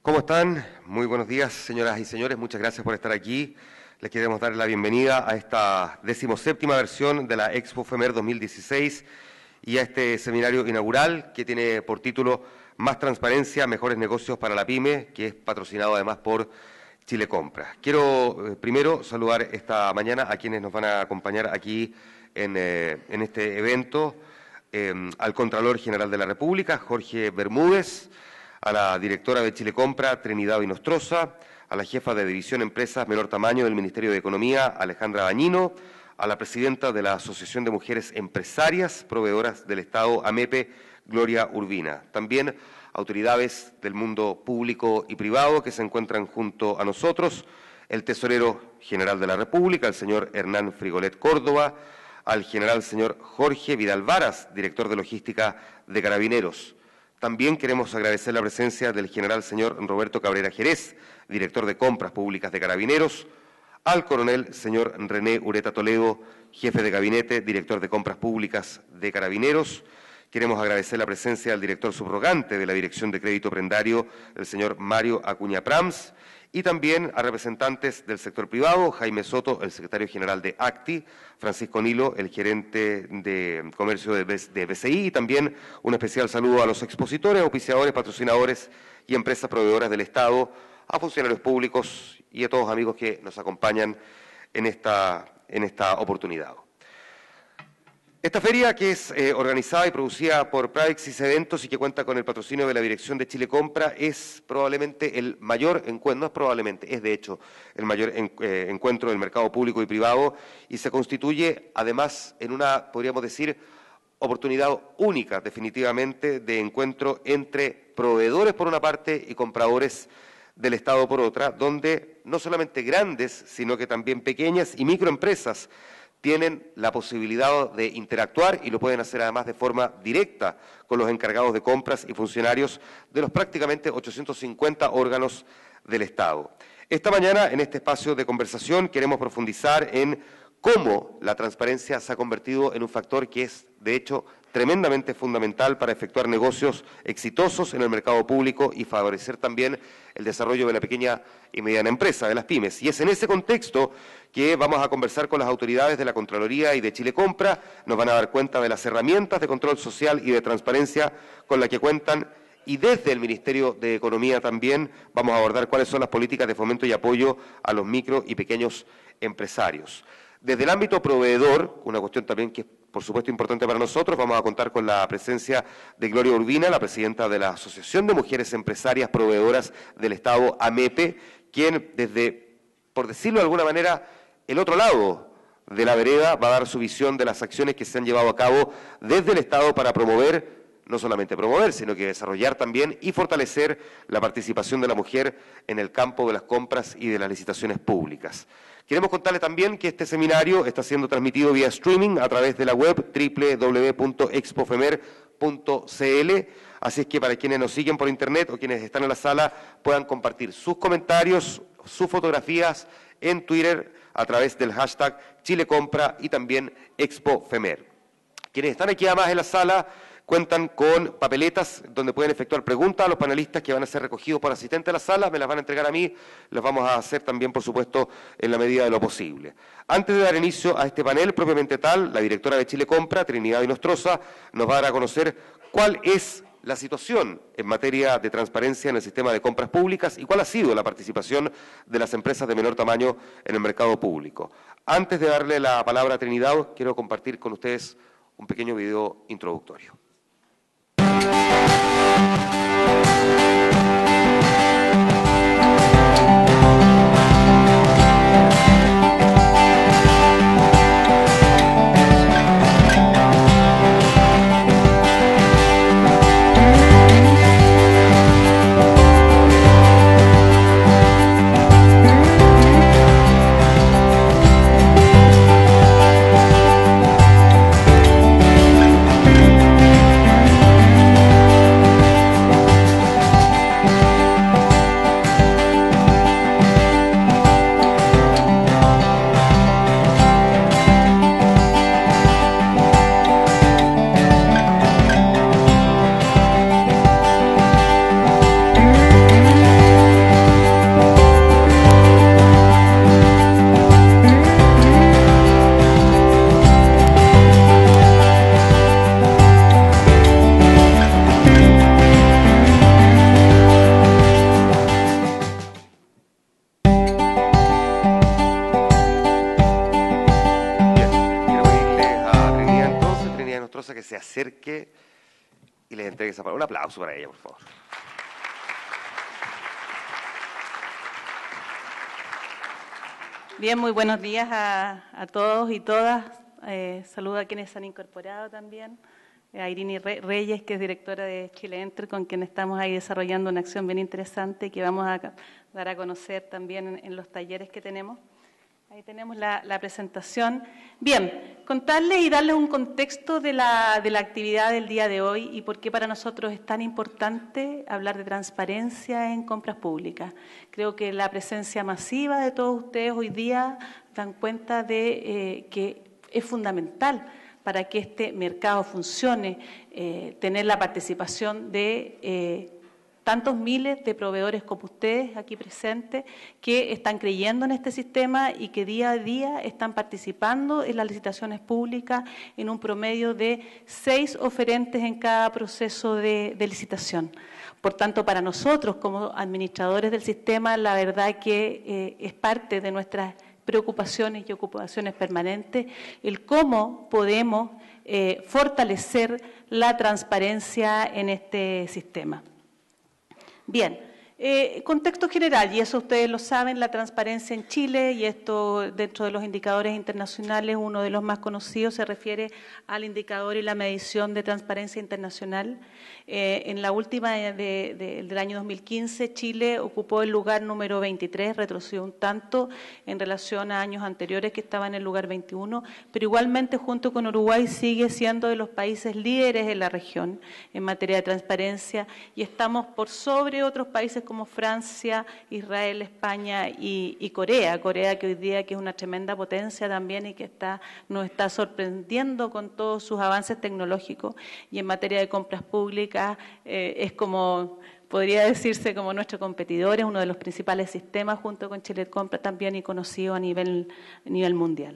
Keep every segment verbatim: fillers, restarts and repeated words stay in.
¿Cómo están? Muy buenos días, señoras y señores. Muchas gracias por estar aquí. Les queremos dar la bienvenida a esta decimoséptima versión de la Expo FEMER dos mil dieciséis y a este seminario inaugural que tiene por título Más transparencia, mejores negocios para la pyme, que es patrocinado además por Chile Compra. Quiero eh, primero saludar esta mañana a quienes nos van a acompañar aquí en, eh, en este evento, eh, al Contralor General de la República, Jorge Bermúdez, a la directora de Chile Compra, Trinidad Inostroza, a la jefa de División Empresas Menor Tamaño del Ministerio de Economía, Alejandra Dañino, a la presidenta de la Asociación de Mujeres Empresarias Proveedoras del Estado, AMEPE, Gloria Urbina. También autoridades del mundo público y privado que se encuentran junto a nosotros, el Tesorero General de la República, el señor Hernán Frigolet Córdoba, al general señor Jorge Vidal Varas, director de Logística de Carabineros. También queremos agradecer la presencia del general señor Roberto Cabrera Jerez, director de Compras Públicas de Carabineros, al coronel señor René Ureta Toledo, jefe de gabinete, director de Compras Públicas de Carabineros. Queremos agradecer la presencia del director subrogante de la Dirección de Crédito Prendario, el señor Mario Acuña Prams, y también a representantes del sector privado, Jaime Soto, el secretario general de ACTI, Francisco Nilo, el gerente de comercio de B C I, y también un especial saludo a los expositores, auspiciadores, patrocinadores y empresas proveedoras del Estado, a funcionarios públicos y a todos los amigos que nos acompañan en esta, en esta oportunidad. Esta feria, que es eh, organizada y producida por Praxis Eventos y que cuenta con el patrocinio de la Dirección de Chile Compra, es probablemente el mayor encuentro, no es probablemente, es de hecho el mayor en, eh, encuentro del mercado público y privado, y se constituye además en una, podríamos decir, oportunidad única definitivamente de encuentro entre proveedores por una parte y compradores del Estado por otra, donde no solamente grandes, sino que también pequeñas y microempresas tienen la posibilidad de interactuar y lo pueden hacer además de forma directa con los encargados de compras y funcionarios de los prácticamente ochocientos cincuenta órganos del Estado. Esta mañana, en este espacio de conversación, queremos profundizar en cómo la transparencia se ha convertido en un factor que es, de hecho, tremendamente fundamental para efectuar negocios exitosos en el mercado público y favorecer también el desarrollo de la pequeña y mediana empresa, de las pymes. Y es en ese contexto que vamos a conversar con las autoridades de la Contraloría y de Chile Compra, nos van a dar cuenta de las herramientas de control social y de transparencia con las que cuentan, y desde el Ministerio de Economía también vamos a abordar cuáles son las políticas de fomento y apoyo a los micro y pequeños empresarios. Desde el ámbito proveedor, una cuestión también que es por supuesto importante para nosotros, vamos a contar con la presencia de Gloria Urbina, la presidenta de la Asociación de Mujeres Empresarias Proveedoras del Estado, AMEPE, quien desde, por decirlo de alguna manera, el otro lado de la vereda va a dar su visión de las acciones que se han llevado a cabo desde el Estado para promover, no solamente promover, sino que desarrollar también y fortalecer la participación de la mujer en el campo de las compras y de las licitaciones públicas. Queremos contarle también que este seminario está siendo transmitido vía streaming a través de la web doble u doble u doble u punto expo femer punto c l, así es que para quienes nos siguen por internet o quienes están en la sala puedan compartir sus comentarios, sus fotografías en Twitter a través del hashtag Chile Compra y también ExpoFemer. Quienes están aquí además en la sala cuentan con papeletas donde pueden efectuar preguntas a los panelistas que van a ser recogidos por asistentes de la sala, me las van a entregar a mí, las vamos a hacer también, por supuesto, en la medida de lo posible. Antes de dar inicio a este panel propiamente tal, la directora de Chile Compra, Trinidad Inostroza, nos va a dar a conocer cuál es la situación en materia de transparencia en el sistema de compras públicas y cuál ha sido la participación de las empresas de menor tamaño en el mercado público. Antes de darle la palabra a Trinidad, quiero compartir con ustedes un pequeño video introductorio. acerque y les entregue esa palabra. Un aplauso para ella, por favor. Bien, muy buenos días a, a todos y todas. Eh, saludo a quienes se han incorporado también. A Irini Reyes, que es directora de Chile Enter, con quien estamos ahí desarrollando una acción bien interesante que vamos a dar a conocer también en, en los talleres que tenemos. Ahí tenemos la, la presentación. Bien, contarles y darles un contexto de la, de la actividad del día de hoy y por qué para nosotros es tan importante hablar de transparencia en compras públicas. Creo que la presencia masiva de todos ustedes hoy día dan cuenta de eh, que es fundamental para que este mercado funcione, eh, tener la participación de eh, tantos miles de proveedores como ustedes aquí presentes que están creyendo en este sistema y que día a día están participando en las licitaciones públicas en un promedio de seis oferentes en cada proceso de, de licitación. Por tanto, para nosotros como administradores del sistema, la verdad que eh, es parte de nuestras preocupaciones y ocupaciones permanentes el cómo podemos eh, fortalecer la transparencia en este sistema. Bien, eh, contexto general, y eso ustedes lo saben, la transparencia en Chile, y esto dentro de los indicadores internacionales, uno de los más conocidos se refiere al indicador y la medición de transparencia internacional. Eh, en la última de, de, del año dos mil quince, Chile ocupó el lugar número veintitrés, retrocedió un tanto en relación a años anteriores que estaba en el lugar veintiuno, pero igualmente junto con Uruguay sigue siendo de los países líderes en la región en materia de transparencia y estamos por sobre otros países como Francia, Israel, España y, y Corea. Corea que hoy día que es una tremenda potencia también y que está, nos está sorprendiendo con todos sus avances tecnológicos y en materia de compras públicas eh, es como, podría decirse como nuestro competidor, es uno de los principales sistemas junto con Chile Compra también y conocido a nivel, a nivel mundial.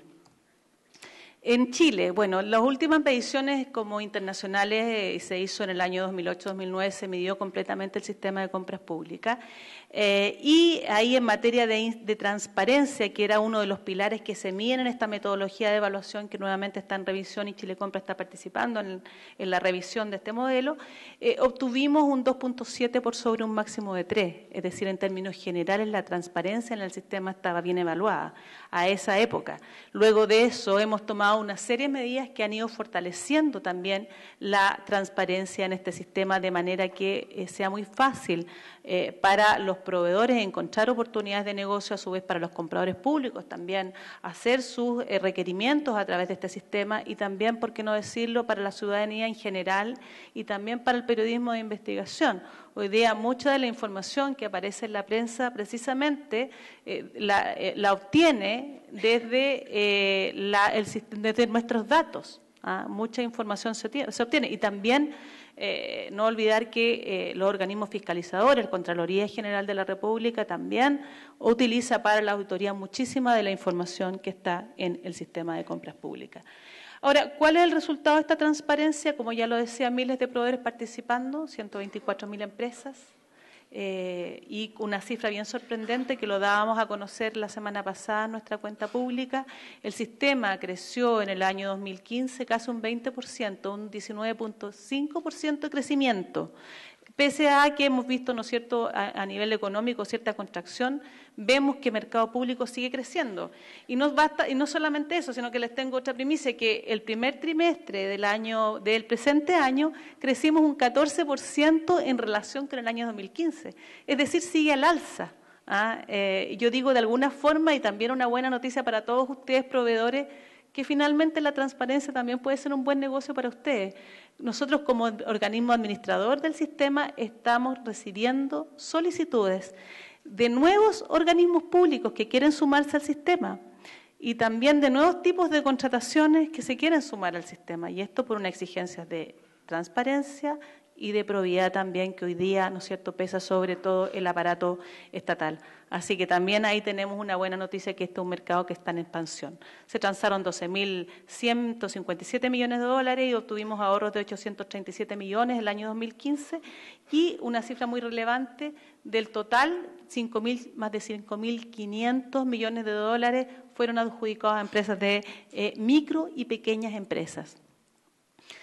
En Chile, bueno, las últimas mediciones como internacionales eh, se hizo en el año dos mil ocho dos mil nueve, se midió completamente el sistema de compras públicas eh, y ahí en materia de, de transparencia, que era uno de los pilares que se miden en esta metodología de evaluación que nuevamente está en revisión y Chile Compra está participando en, en la revisión de este modelo, eh, obtuvimos un dos punto siete por sobre un máximo de tres, es decir, en términos generales la transparencia en el sistema estaba bien evaluada a esa época. Luego de eso hemos tomado una serie de medidas que han ido fortaleciendo también la transparencia en este sistema de manera que eh, sea muy fácil eh, para los proveedores encontrar oportunidades de negocio, a su vez para los compradores públicos también hacer sus eh, requerimientos a través de este sistema y también, por qué no decirlo, para la ciudadanía en general y también para el periodismo de investigación. Hoy día mucha de la información que aparece en la prensa precisamente eh, la, eh, la obtiene desde, eh, la, el, desde nuestros datos. ¿ah? Mucha información se, tiene, se obtiene y también eh, no olvidar que eh, los organismos fiscalizadores, la Contraloría General de la República también utiliza para la auditoría muchísima de la información que está en el sistema de compras públicas. Ahora, ¿cuál es el resultado de esta transparencia? Como ya lo decía, miles de proveedores participando, ciento veinticuatro mil empresas, eh, y una cifra bien sorprendente que lo dábamos a conocer la semana pasada en nuestra cuenta pública. El sistema creció en el año dos mil quince casi un veinte por ciento, un diecinueve punto cinco por ciento de crecimiento. Pese a que hemos visto, ¿no es cierto?, a, a nivel económico cierta contracción, vemos que el mercado público sigue creciendo. Y no basta, y no solamente eso, sino que les tengo otra primicia, que el primer trimestre del año, del presente año, crecimos un catorce por ciento en relación con el año dos mil quince. Es decir, sigue al alza. ¿ah? Eh, yo digo de alguna forma, y también una buena noticia para todos ustedes, proveedores, que finalmente la transparencia también puede ser un buen negocio para ustedes. Nosotros como organismo administrador del sistema estamos recibiendo solicitudes de nuevos organismos públicos que quieren sumarse al sistema y también de nuevos tipos de contrataciones que se quieren sumar al sistema. Y esto por una exigencia de transparencia y de probidad también que hoy día, ¿no es cierto?, pesa sobre todo el aparato estatal. Así que también ahí tenemos una buena noticia que este es un mercado que está en expansión. Se transaron doce mil ciento cincuenta y siete millones de dólares y obtuvimos ahorros de ochocientos treinta y siete millones el año dos mil quince y una cifra muy relevante del total, cinco mil, más de cinco mil quinientos millones de dólares fueron adjudicados a empresas de eh, micro y pequeñas empresas.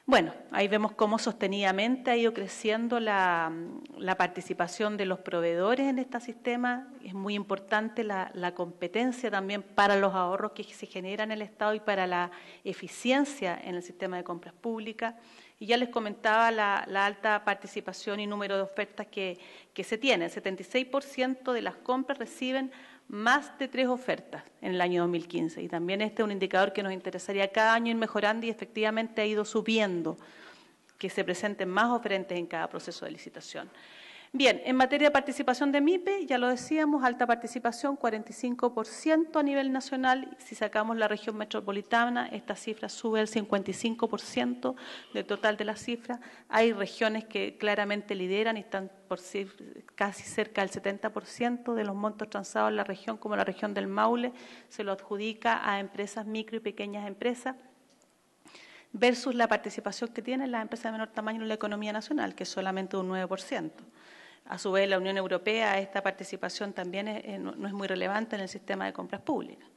Bueno, ahí vemos cómo sostenidamente ha ido creciendo la, la participación de los proveedores en este sistema. Es muy importante la, la competencia también para los ahorros que se generan en el Estado y para la eficiencia en el sistema de compras públicas. Y ya les comentaba la, la alta participación y número de ofertas que, que se tiene. El setenta y seis por ciento de las compras reciben más de tres ofertas en el año dos mil quince. Y también este es un indicador que nos interesaría cada año ir mejorando y efectivamente ha ido subiendo, que se presenten más oferentes en cada proceso de licitación. Bien, en materia de participación de MIPE, ya lo decíamos, alta participación, cuarenta y cinco por ciento a nivel nacional. Si sacamos la región metropolitana, esta cifra sube al cincuenta y cinco por ciento del total de la cifra. Hay regiones que claramente lideran y están por casi cerca del setenta por ciento de los montos transados en la región, como la región del Maule, se lo adjudica a empresas micro y pequeñas empresas, versus la participación que tienen las empresas de menor tamaño en la economía nacional, que es solamente un nueve por ciento. A su vez, la Unión Europea, esta participación también es, no, no es muy relevante en el sistema de compras públicas.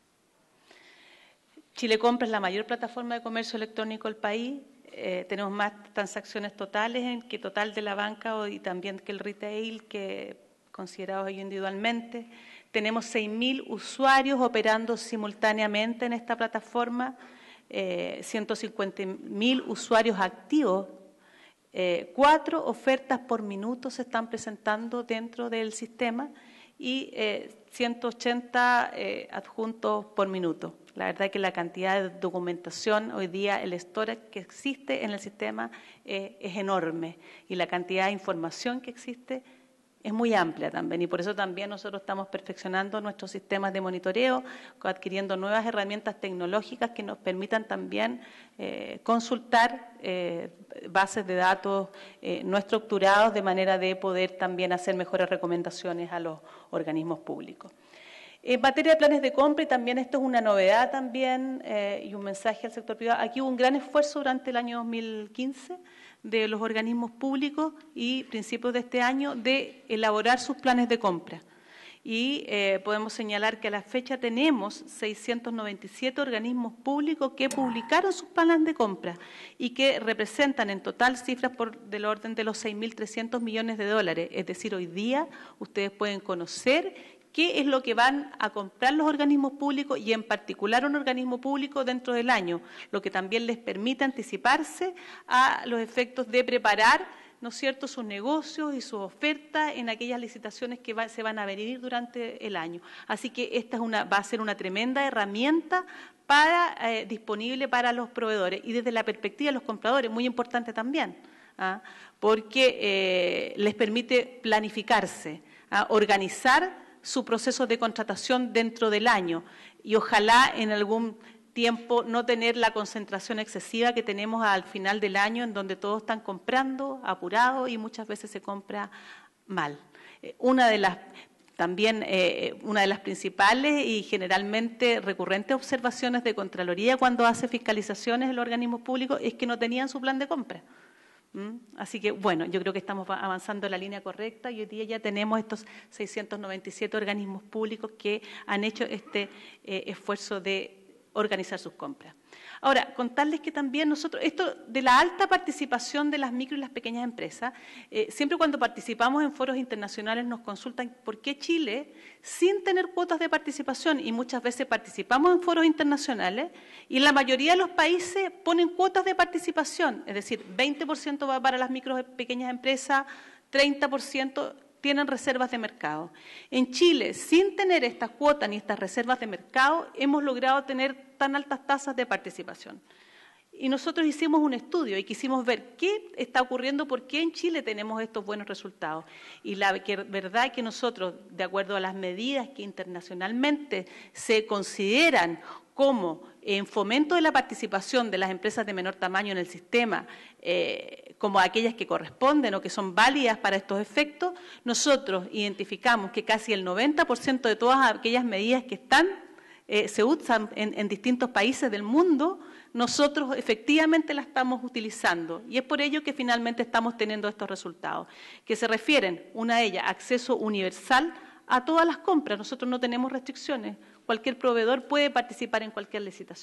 Chile Compra es la mayor plataforma de comercio electrónico del país. Eh, tenemos más transacciones totales en que total de la banca y también que el retail, que considerados individualmente. Tenemos seis mil usuarios operando simultáneamente en esta plataforma, eh, ciento cincuenta mil usuarios activos. Eh, cuatro ofertas por minuto se están presentando dentro del sistema y eh, ciento ochenta eh, adjuntos por minuto. La verdad es que la cantidad de documentación hoy día, el storage que existe en el sistema eh, es enorme y la cantidad de información que existe es muy amplia también, y por eso también nosotros estamos perfeccionando nuestros sistemas de monitoreo, adquiriendo nuevas herramientas tecnológicas que nos permitan también eh, consultar eh, bases de datos eh, no estructurados, de manera de poder también hacer mejores recomendaciones a los organismos públicos. En materia de planes de compra, y también esto es una novedad también eh, y un mensaje al sector privado, aquí hubo un gran esfuerzo durante el año dos mil quince de los organismos públicos y principios de este año de elaborar sus planes de compra. Y eh, podemos señalar que a la fecha tenemos seiscientos noventa y siete organismos públicos que publicaron sus planes de compra y que representan en total cifras por del orden de los seis mil trescientos millones de dólares. Es decir, hoy día ustedes pueden conocer qué es lo que van a comprar los organismos públicos y en particular un organismo público dentro del año, lo que también les permite anticiparse a los efectos de preparar, ¿no es cierto?, sus negocios y sus ofertas en aquellas licitaciones que va, se van a venir durante el año. Así que esta es una, va a ser una tremenda herramienta para, eh, disponible para los proveedores y desde la perspectiva de los compradores, muy importante también, ¿ah? porque eh, les permite planificarse, ¿ah? organizar su proceso de contratación dentro del año y ojalá en algún tiempo no tener la concentración excesiva que tenemos al final del año, en donde todos están comprando apurados y muchas veces se compra mal. Una de las también eh, una de las principales y generalmente recurrentes observaciones de Contraloría cuando hace fiscalizaciones en los organismos públicos es que no tenían su plan de compra. ¿Mm? Así que, bueno, yo creo que estamos avanzando en la línea correcta y hoy día ya tenemos estos seiscientos noventa y siete organismos públicos que han hecho este eh, esfuerzo de organizar sus compras. Ahora, contarles que también nosotros, esto de la alta participación de las micro y las pequeñas empresas, eh, siempre cuando participamos en foros internacionales nos consultan por qué Chile, sin tener cuotas de participación, y muchas veces participamos en foros internacionales, y la mayoría de los países ponen cuotas de participación, es decir, veinte por ciento va para las micro y pequeñas empresas, treinta por ciento tienen reservas de mercado. En Chile, sin tener estas cuotas ni estas reservas de mercado, hemos logrado tener tan altas tasas de participación. Y nosotros hicimos un estudio y quisimos ver qué está ocurriendo, por qué en Chile tenemos estos buenos resultados. Y la verdad es que nosotros, de acuerdo a las medidas que internacionalmente se consideran como en fomento de la participación de las empresas de menor tamaño en el sistema, eh, como aquellas que corresponden o que son válidas para estos efectos, nosotros identificamos que casi el noventa por ciento de todas aquellas medidas que están, eh, se usan en, en distintos países del mundo, nosotros efectivamente las estamos utilizando. Y es por ello que finalmente estamos teniendo estos resultados, que se refieren, una de ellas, acceso universal a todas las compras. Nosotros no tenemos restricciones. Cualquier proveedor puede participar en cualquier licitación.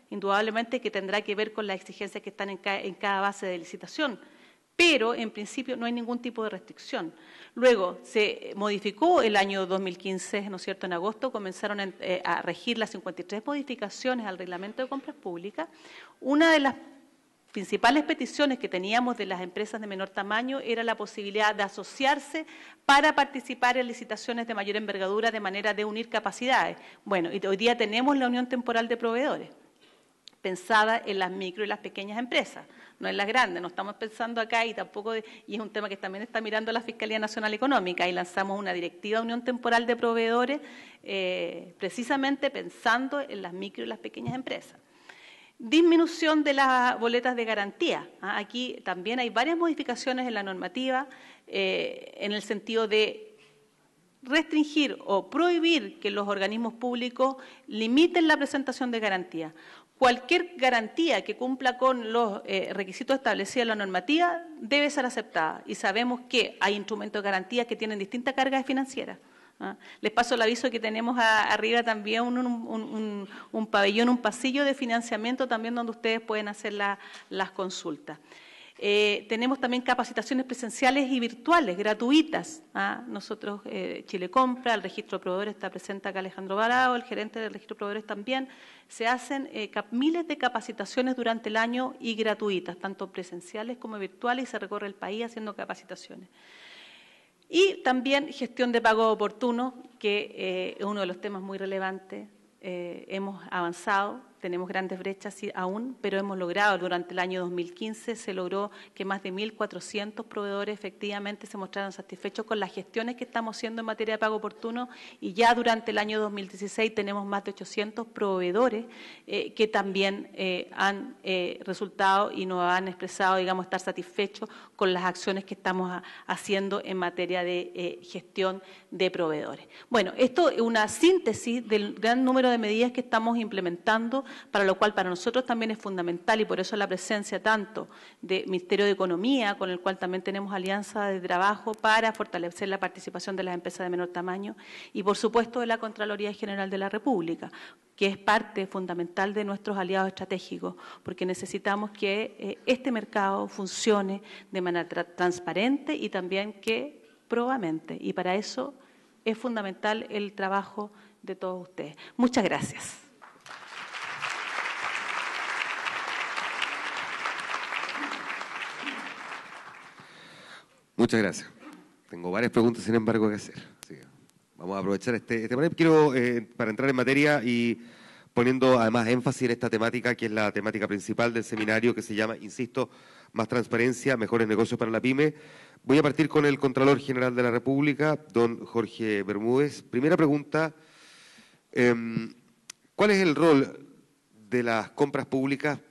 indudablemente que tendrá que ver con las exigencias que están en cada, en cada base de licitación, pero en principio no hay ningún tipo de restricción. Luego, se modificó el año dos mil quince, ¿no es cierto?, en agosto, comenzaron a, eh, a regir las cincuenta y tres modificaciones al reglamento de compras públicas. Una de las principales peticiones que teníamos de las empresas de menor tamaño era la posibilidad de asociarse para participar en licitaciones de mayor envergadura de manera de unir capacidades. Bueno, y hoy día tenemos la Unión Temporal de Proveedores, pensada en las micro y las pequeñas empresas, no en las grandes. No estamos pensando acá y tampoco, de, y es un tema que también está mirando la Fiscalía Nacional Económica, y lanzamos una directiva de Unión Temporal de Proveedores eh, precisamente pensando en las micro y las pequeñas empresas. Disminución de las boletas de garantía. Aquí también hay varias modificaciones en la normativa eh, en el sentido de restringir o prohibir que los organismos públicos limiten la presentación de garantía. Cualquier garantía que cumpla con los eh, requisitos establecidos en la normativa debe ser aceptada, y sabemos que hay instrumentos de garantía que tienen distintas cargas financieras. ¿Ah? Les paso el aviso que tenemos a, arriba también un, un, un, un pabellón, un pasillo de financiamiento también donde ustedes pueden hacer la, las consultas. Eh, tenemos también capacitaciones presenciales y virtuales, gratuitas. ¿Ah? Nosotros, eh, Chile Compra, el registro de proveedores está presente acá Alejandro Barao, el gerente del registro de proveedores también. Se hacen eh, cap miles de capacitaciones durante el año y gratuitas, tanto presenciales como virtuales, y se recorre el país haciendo capacitaciones. Y también gestión de pago oportuno, que eh, es uno de los temas muy relevantes. Eh, hemos avanzado, tenemos grandes brechas sí, aún, pero hemos logrado, durante el año dos mil quince se logró que más de mil cuatrocientos proveedores efectivamente se mostraran satisfechos con las gestiones que estamos haciendo en materia de pago oportuno, y ya durante el año dos mil dieciséis tenemos más de ochocientos proveedores eh, que también eh, han eh, resultado y nos han expresado, digamos, estar satisfechos con las acciones que estamos a, haciendo en materia de eh, gestión de proveedores. Bueno, esto es una síntesis del gran número de medidas que estamos implementando, para lo cual para nosotros también es fundamental, y por eso la presencia tanto del Ministerio de Economía, con el cual también tenemos alianza de trabajo para fortalecer la participación de las empresas de menor tamaño, y por supuesto de la Contraloría General de la República, que es parte fundamental de nuestros aliados estratégicos, porque necesitamos que eh, este mercado funcione de manera tra transparente y también que probamente, y para eso es fundamental el trabajo de todos ustedes. Muchas gracias. Muchas gracias. Tengo varias preguntas, sin embargo, que hacer. Así que vamos a aprovechar este, este panel. Quiero, eh, para entrar en materia y poniendo además énfasis en esta temática, que es la temática principal del seminario, que se llama, insisto, Más transparencia, mejores negocios para la pyme. Voy a partir con el Contralor General de la República, don Jorge Bermúdez. Primera pregunta, eh, ¿cuál es el rol de las compras públicas,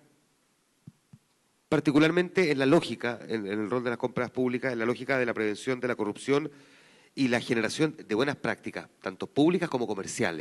particularmente en la lógica, en, en el rol de las compras públicas, en la lógica de la prevención de la corrupción y la generación de buenas prácticas, tanto públicas como comerciales?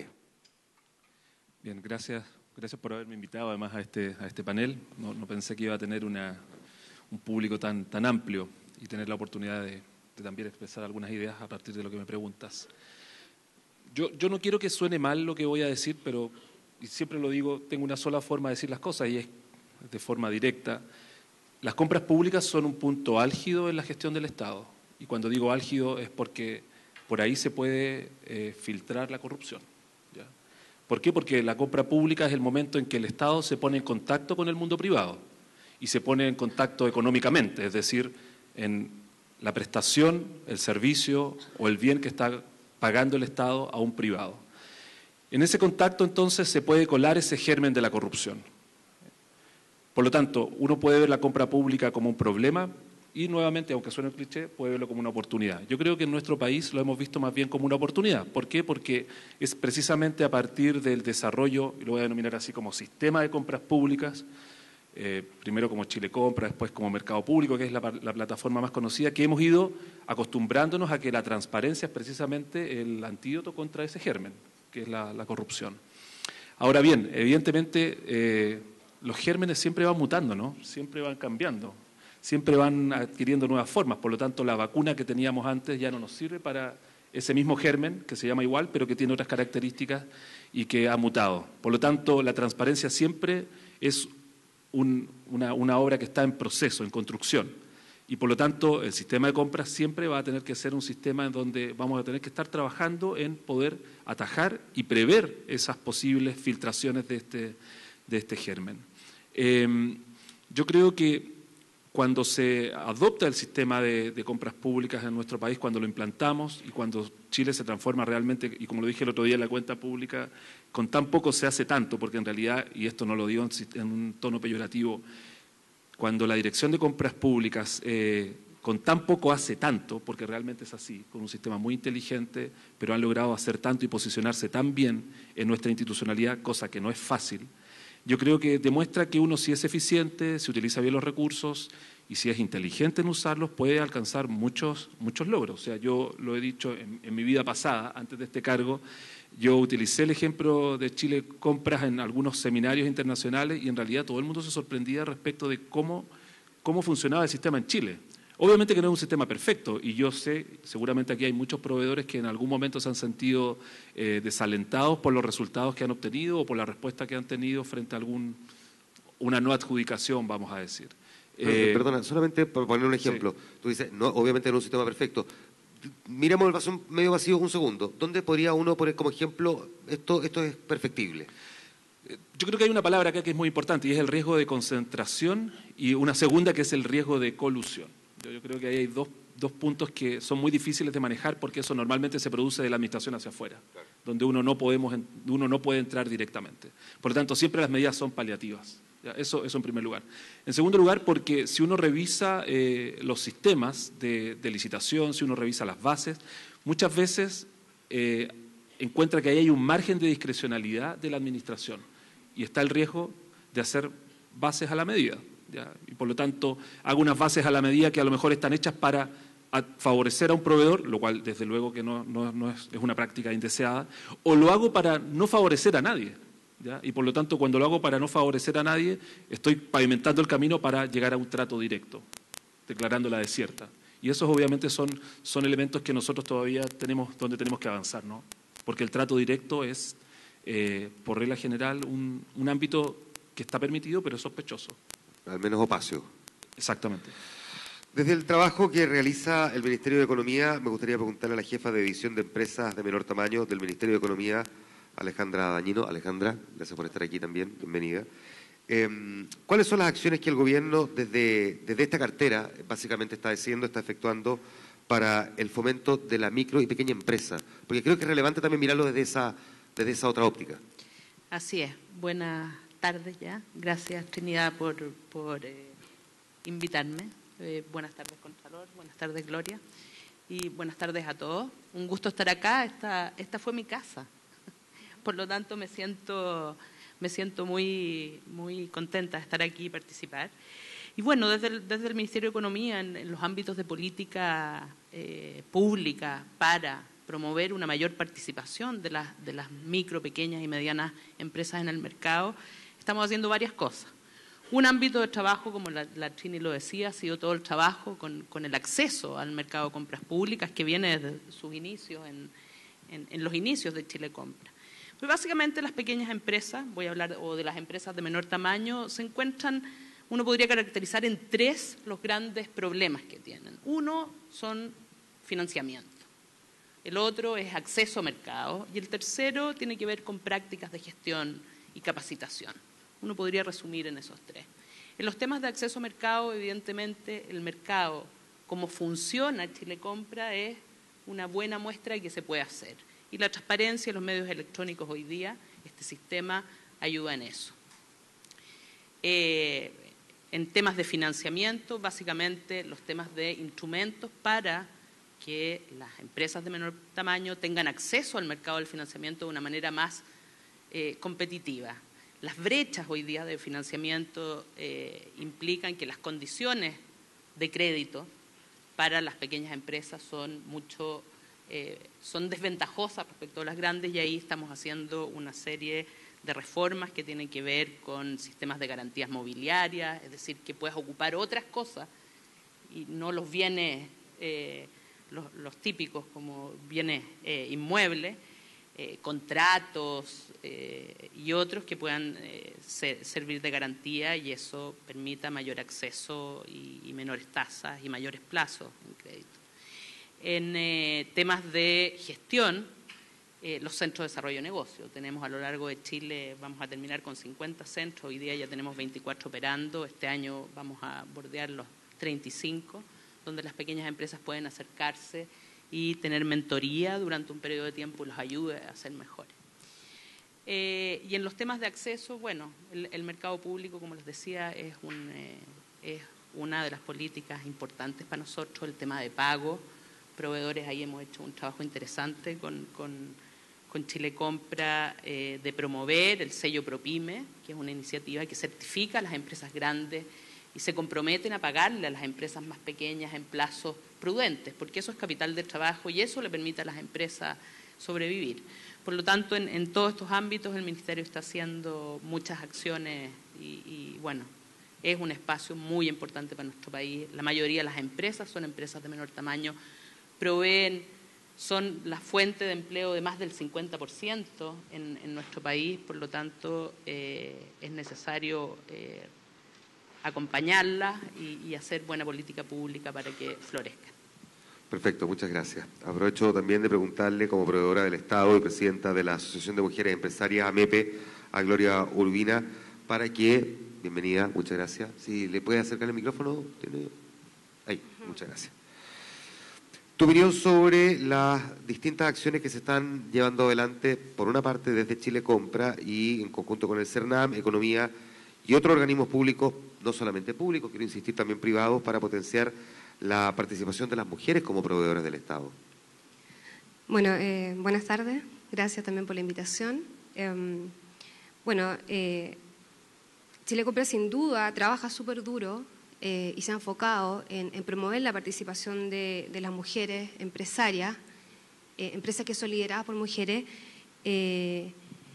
Bien, gracias, gracias por haberme invitado además a este, a este panel. No, no pensé que iba a tener una, un público tan, tan amplio y tener la oportunidad de, de también expresar algunas ideas a partir de lo que me preguntas. Yo, yo no quiero que suene mal lo que voy a decir, pero, y siempre lo digo, tengo una sola forma de decir las cosas, y es de forma directa. Las compras públicas son un punto álgido en la gestión del Estado, y cuando digo álgido es porque por ahí se puede eh, filtrar la corrupción. ¿Ya? ¿Por qué? Porque la compra pública es el momento en que el Estado se pone en contacto con el mundo privado y se pone en contacto económicamente, es decir, en la prestación, el servicio o el bien que está pagando el Estado a un privado. En ese contacto entonces se puede colar ese germen de la corrupción. Por lo tanto, uno puede ver la compra pública como un problema y nuevamente, aunque suene un cliché, puede verlo como una oportunidad. Yo creo que en nuestro país lo hemos visto más bien como una oportunidad. ¿Por qué? Porque es precisamente a partir del desarrollo, y lo voy a denominar así como sistema de compras públicas, eh, primero como Chile Compra, después como Mercado Público, que es la, la plataforma más conocida, que hemos ido acostumbrándonos a que la transparencia es precisamente el antídoto contra ese germen, que es la, la corrupción. Ahora bien, evidentemente, eh, los gérmenes siempre van mutando, ¿no? Siempre van cambiando, siempre van adquiriendo nuevas formas. Por lo tanto, la vacuna que teníamos antes ya no nos sirve para ese mismo germen, que se llama igual, pero que tiene otras características y que ha mutado. Por lo tanto, la transparencia siempre es un, una, una obra que está en proceso, en construcción. Y por lo tanto, el sistema de compras siempre va a tener que ser un sistema en donde vamos a tener que estar trabajando en poder atajar y prever esas posibles filtraciones de este, de este germen. Eh, yo creo que cuando se adopta el sistema de, de compras públicas en nuestro país, cuando lo implantamos y cuando Chile se transforma realmente, y como lo dije el otro día en la cuenta pública, con tan poco se hace tanto, porque en realidad, y esto no lo digo en, en un tono peyorativo, cuando la Dirección de Compras Públicas eh, con tan poco hace tanto, porque realmente es así, con un sistema muy inteligente, pero han logrado hacer tanto y posicionarse tan bien en nuestra institucionalidad, cosa que no es fácil, yo creo que demuestra que uno, si es eficiente, si utiliza bien los recursos y si es inteligente en usarlos, puede alcanzar muchos, muchos logros. O sea, yo lo he dicho en, en mi vida pasada, antes de este cargo, yo utilicé el ejemplo de Chile Compras en algunos seminarios internacionales y en realidad todo el mundo se sorprendía respecto de cómo, cómo funcionaba el sistema en Chile. Obviamente que no es un sistema perfecto y yo sé, seguramente aquí hay muchos proveedores que en algún momento se han sentido eh, desalentados por los resultados que han obtenido o por la respuesta que han tenido frente a algún, una no adjudicación, vamos a decir. Eh, Perdona, solamente por poner un ejemplo. Sí. Tú dices, no, obviamente no es un sistema perfecto. Miremos el vaso medio vacío un segundo. ¿Dónde podría uno poner como ejemplo esto, esto es perfectible? Yo creo que hay una palabra acá que es muy importante y es el riesgo de concentración y una segunda que es el riesgo de colusión. Yo, yo creo que ahí hay dos, dos puntos que son muy difíciles de manejar porque eso normalmente se produce de la administración hacia afuera, claro, donde uno no, podemos, uno no puede entrar directamente. Por lo tanto, siempre las medidas son paliativas. ¿Ya? Eso, eso en primer lugar. En segundo lugar, porque si uno revisa eh, los sistemas de, de licitación, si uno revisa las bases, muchas veces eh, encuentra que ahí hay un margen de discrecionalidad de la administración y está el riesgo de hacer bases a la medida. ¿Ya? Y por lo tanto, hago unas bases a la medida que a lo mejor están hechas para favorecer a un proveedor, lo cual desde luego que no, no, no es, es una práctica indeseada, o lo hago para no favorecer a nadie. ¿Ya? Y por lo tanto, cuando lo hago para no favorecer a nadie, estoy pavimentando el camino para llegar a un trato directo, declarándola desierta. Y esos obviamente son, son elementos que nosotros todavía tenemos, donde tenemos que avanzar, ¿no? Porque el trato directo es, eh, por regla general, un, un ámbito que está permitido, pero es sospechoso. Al menos opacio. Exactamente. Desde el trabajo que realiza el Ministerio de Economía, me gustaría preguntarle a la jefa de división de empresas de menor tamaño del Ministerio de Economía, Alejandra Dañino. Alejandra, gracias por estar aquí también, bienvenida. Eh, ¿Cuáles son las acciones que el gobierno desde, desde esta cartera básicamente está haciendo, está efectuando para el fomento de la micro y pequeña empresa? Porque creo que es relevante también mirarlo desde esa, desde esa otra óptica. Así es. Buenas tardes ya. Gracias, Trinidad, por, por eh, invitarme. Eh, buenas tardes, Contralor. Buenas tardes, Gloria. Y buenas tardes a todos. Un gusto estar acá. Esta, esta fue mi casa. Por lo tanto, me siento, me siento muy, muy contenta de estar aquí y participar. Y bueno, desde el, desde el Ministerio de Economía, en, en los ámbitos de política eh, pública para promover una mayor participación de las, de las micro, pequeñas y medianas empresas en el mercado, estamos haciendo varias cosas. Un ámbito de trabajo, como la, la Trini lo decía, ha sido todo el trabajo con, con el acceso al mercado de compras públicas que viene desde sus inicios, en, en, en los inicios de Chile Compra. Pues básicamente las pequeñas empresas, voy a hablar o de las empresas de menor tamaño, se encuentran, uno podría caracterizar en tres los grandes problemas que tienen. Uno son financiamiento, el otro es acceso a mercado y el tercero tiene que ver con prácticas de gestión y capacitación. Uno podría resumir en esos tres. En los temas de acceso a mercado, evidentemente, el mercado, como funciona Chile Compra, es una buena muestra de que se puede hacer. Y la transparencia en los medios electrónicos hoy día, este sistema ayuda en eso. Eh, en temas de financiamiento, básicamente los temas de instrumentos para que las empresas de menor tamaño tengan acceso al mercado del financiamiento de una manera más eh, competitiva. Las brechas hoy día de financiamiento eh, implican que las condiciones de crédito para las pequeñas empresas son mucho eh, son desventajosas respecto a las grandes y ahí estamos haciendo una serie de reformas que tienen que ver con sistemas de garantías mobiliarias, es decir, que puedas ocupar otras cosas y no los bienes, eh, los, los típicos como bienes eh, inmuebles, eh, contratos eh, y otros que puedan eh, ser, servir de garantía y eso permita mayor acceso y, y menores tasas y mayores plazos en crédito. En eh, temas de gestión, eh, los centros de desarrollo de negocio. Tenemos a lo largo de Chile, vamos a terminar con cincuenta centros, hoy día ya tenemos veinticuatro operando, este año vamos a bordear los treinta y cinco, donde las pequeñas empresas pueden acercarse y tener mentoría durante un periodo de tiempo y los ayude a ser mejores. Eh, y en los temas de acceso, bueno, el, el mercado público, como les decía, es, un, eh, es una de las políticas importantes para nosotros, el tema de pago. Proveedores, ahí hemos hecho un trabajo interesante con, con, con Chile Compra eh, de promover el sello ProPyme, que es una iniciativa que certifica a las empresas grandes y se comprometen a pagarle a las empresas más pequeñas en plazos prudentes, porque eso es capital de trabajo y eso le permite a las empresas sobrevivir. Por lo tanto, en, en todos estos ámbitos el Ministerio está haciendo muchas acciones y, y, bueno, es un espacio muy importante para nuestro país. La mayoría de las empresas son empresas de menor tamaño, proveen, son la fuente de empleo de más del cincuenta por ciento en, en nuestro país, por lo tanto, eh, es necesario eh, acompañarlas y, y hacer buena política pública para que florezcan. Perfecto, muchas gracias. Aprovecho también de preguntarle, como proveedora del Estado y presidenta de la Asociación de Mujeres Empresarias, AMEPE, a Gloria Urbina, para que, bienvenida, muchas gracias. Si le puede acercar el micrófono, ¿tiene? Ahí, muchas gracias. Tu opinión sobre las distintas acciones que se están llevando adelante, por una parte desde Chile Compra y en conjunto con el CERNAM, Economía y otros organismos públicos, no solamente públicos, quiero insistir también privados, para potenciar la participación de las mujeres como proveedoras del Estado. Bueno, eh, buenas tardes. Gracias también por la invitación. Eh, bueno, eh, Chile Compra sin duda trabaja súper duro eh, y se ha enfocado en, en promover la participación de, de las mujeres empresarias, eh, empresas que son lideradas por mujeres, eh,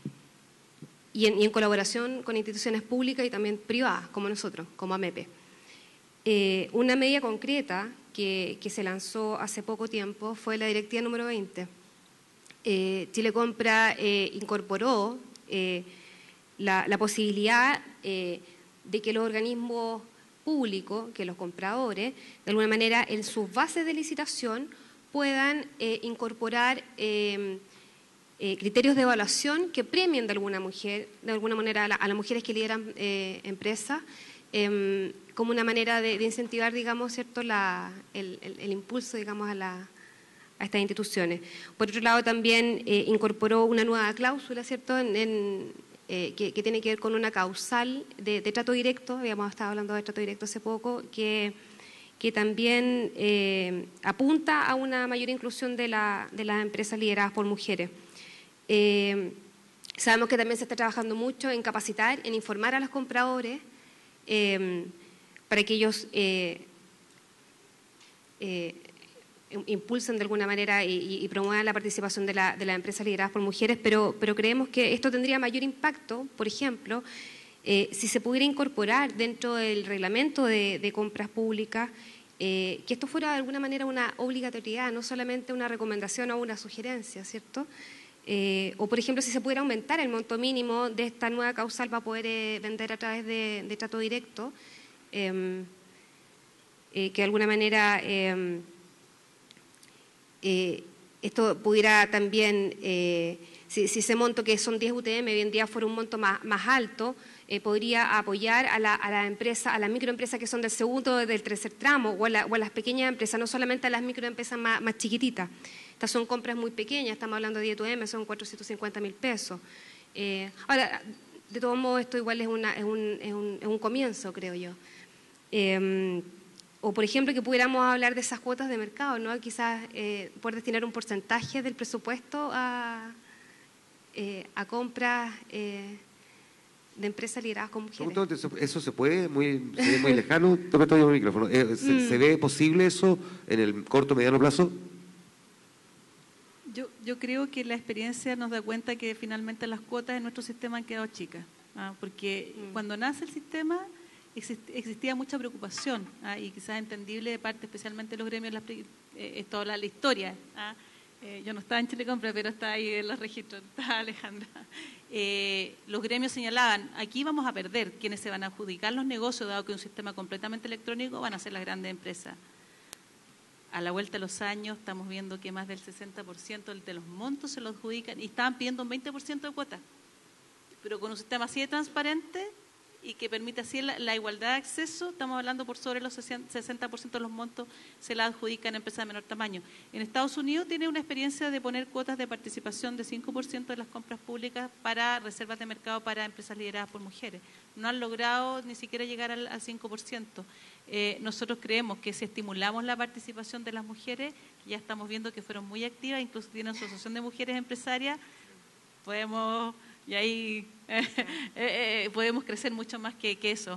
y, en, y en colaboración con instituciones públicas y también privadas, como nosotros, como AMEPE. Eh, una medida concreta que, que se lanzó hace poco tiempo fue la directiva número veinte. Eh, Chile Compra eh, incorporó eh, la, la posibilidad eh, de que los organismos públicos, que los compradores, de alguna manera en sus bases de licitación puedan eh, incorporar eh, eh, criterios de evaluación que premien de alguna mujer, de alguna manera a, la, a las mujeres que lideran eh, empresas, eh, como una manera de, de incentivar, digamos, cierto, la, el, el, el impulso, digamos, a, la, a estas instituciones. Por otro lado, también eh, incorporó una nueva cláusula, cierto, en, en, eh, que, que tiene que ver con una causal de, de trato directo. Habíamos estado hablando de trato directo hace poco, que, que también eh, apunta a una mayor inclusión de, la, de las empresas lideradas por mujeres. Eh, sabemos que también se está trabajando mucho en capacitar, en informar a los compradores, eh, para que ellos eh, eh, impulsen de alguna manera y, y promuevan la participación de, la, de las empresas lideradas por mujeres, pero, pero creemos que esto tendría mayor impacto, por ejemplo, eh, si se pudiera incorporar dentro del reglamento de, de compras públicas, eh, que esto fuera de alguna manera una obligatoriedad, no solamente una recomendación o una sugerencia, ¿cierto? Eh, o, por ejemplo, si se pudiera aumentar el monto mínimo de esta nueva causal para poder eh, vender a través de, de trato directo, eh, eh, que de alguna manera eh, eh, esto pudiera también, eh, si, si ese monto que son diez U T M hoy en día fuera un monto más, más alto, eh, podría apoyar a la, a la empresa, a las microempresas que son del segundo o del tercer tramo, o a, la, o a las pequeñas empresas, no solamente a las microempresas más, más chiquititas. Estas son compras muy pequeñas, estamos hablando de diez U T M, son cuatrocientos cincuenta mil pesos. Eh, ahora, de todos modos, esto igual es, una, es, un, es, un, es un comienzo, creo yo. Eh, o, por ejemplo, que pudiéramos hablar de esas cuotas de mercado, ¿no? Quizás eh, poder destinar un porcentaje del presupuesto a, eh, a compras eh, de empresas lideradas con mujeres. ¿Eso se puede? Muy, se ve muy lejano. Toca todo el micrófono. Eh, ¿se, mm. ¿Se ve posible eso en el corto o mediano plazo? Yo, yo creo que la experiencia nos da cuenta que finalmente las cuotas en nuestro sistema han quedado chicas, ¿ah? Porque mm. cuando nace el sistema existía mucha preocupación, ¿ah? Y quizás entendible de parte especialmente de los gremios, la, eh, esto habla de la historia, ¿ah? Eh, yo no estaba en Chile Compra, pero está ahí en los registros, está Alejandra. Eh, los gremios señalaban, aquí vamos a perder, quienes se van a adjudicar los negocios, dado que un sistema completamente electrónico van a ser las grandes empresas. A la vuelta de los años estamos viendo que más del sesenta por ciento de los montos se los adjudican y estaban pidiendo un veinte por ciento de cuota. Pero con un sistema así de transparente y que permite así la, la igualdad de acceso, estamos hablando por sobre los sesenta por ciento de los montos se la adjudican a empresas de menor tamaño. En Estados Unidos tiene una experiencia de poner cuotas de participación de cinco por ciento de las compras públicas para reservas de mercado para empresas lideradas por mujeres. No han logrado ni siquiera llegar al, al cinco por ciento. Eh, nosotros creemos que si estimulamos la participación de las mujeres, ya estamos viendo que fueron muy activas, incluso tienen su asociación de mujeres empresarias, podemos... Y ahí eh, eh, podemos crecer mucho más que, que eso.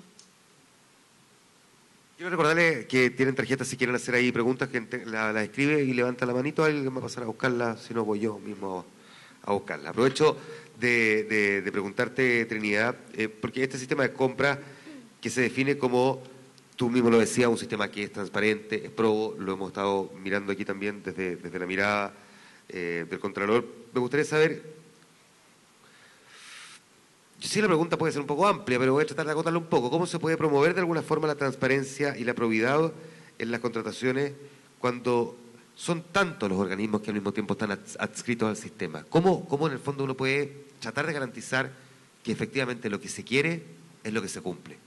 Quiero recordarles que tienen tarjetas si quieren hacer ahí preguntas, gente la, la escribe y levanta la manito, alguien va a pasar a buscarla, si no voy yo mismo a buscarla. Aprovecho de, de, de preguntarte, Trinidad, eh, porque este sistema de compra que se define como, tú mismo lo decías, un sistema que es transparente, es probo, lo hemos estado mirando aquí también desde, desde la mirada eh, del Contralor. Me gustaría saber... Sí, la pregunta puede ser un poco amplia, pero voy a tratar de acotarla un poco. ¿Cómo se puede promover de alguna forma la transparencia y la probidad en las contrataciones cuando son tantos los organismos que al mismo tiempo están adscritos al sistema? ¿Cómo, cómo en el fondo uno puede tratar de garantizar que efectivamente lo que se quiere es lo que se cumple?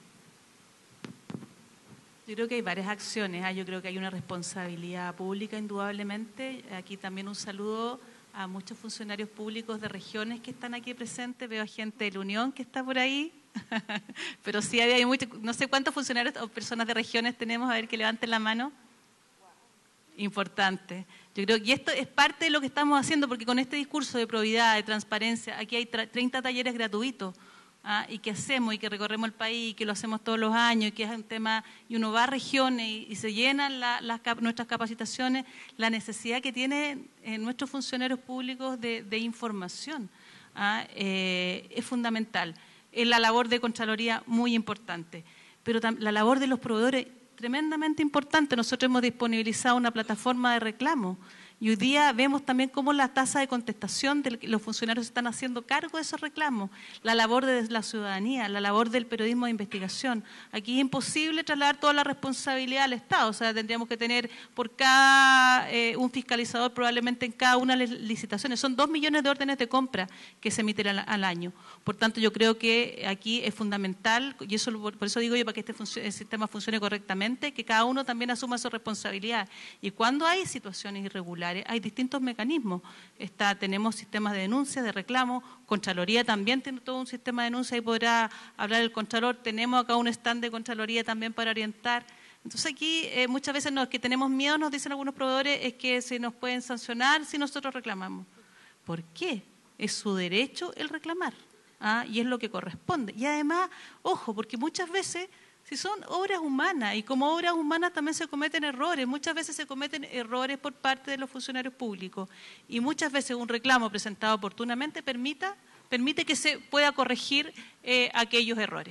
Yo creo que hay varias acciones. ¿eh? Yo creo que hay una responsabilidad pública, indudablemente. Aquí también un saludo a muchos funcionarios públicos de regiones que están aquí presentes. Veo a gente de la Unión que está por ahí, pero sí hay mucho, no sé cuántos funcionarios o personas de regiones tenemos, a ver que levanten la mano. Importante. Yo creo que esto es parte de lo que estamos haciendo, porque con este discurso de probidad, de transparencia, aquí hay treinta talleres gratuitos, ¿ah? y que hacemos, y que recorremos el país, y que lo hacemos todos los años, y que es un tema, y uno va a regiones y, y se llenan la, las, nuestras capacitaciones, la necesidad que tienen eh, nuestros funcionarios públicos de, de información, ¿ah? eh, es fundamental. Es la labor de Contraloría muy importante, pero la labor de los proveedores tremendamente importante. Nosotros hemos disponibilizado una plataforma de reclamo y hoy día vemos también cómo la tasa de contestación de los funcionarios están haciendo cargo de esos reclamos, la labor de la ciudadanía, la labor del periodismo de investigación. Aquí es imposible trasladar toda la responsabilidad al Estado, o sea, tendríamos que tener por cada eh, un fiscalizador probablemente en cada una de las licitaciones. Son dos millones de órdenes de compra que se emiten al, al año. Por tanto, yo creo que aquí es fundamental, y eso por eso digo yo, para que este el sistema funcione correctamente, que cada uno también asuma su responsabilidad. Y cuando hay situaciones irregulares, hay distintos mecanismos. Está, tenemos sistemas de denuncia, de reclamo, Contraloría también tiene todo un sistema de denuncia y podrá hablar el Contralor. Tenemos acá un stand de Contraloría también para orientar. Entonces aquí eh, muchas veces los que tenemos miedo, nos dicen algunos proveedores, es que se nos pueden sancionar si nosotros reclamamos. ¿Por qué? Es su derecho el reclamar. ¿ah? Y es lo que corresponde. Y además, ojo, porque muchas veces, si son obras humanas, y como obras humanas también se cometen errores, muchas veces se cometen errores por parte de los funcionarios públicos, y muchas veces un reclamo presentado oportunamente permita, permite que se pueda corregir eh, aquellos errores.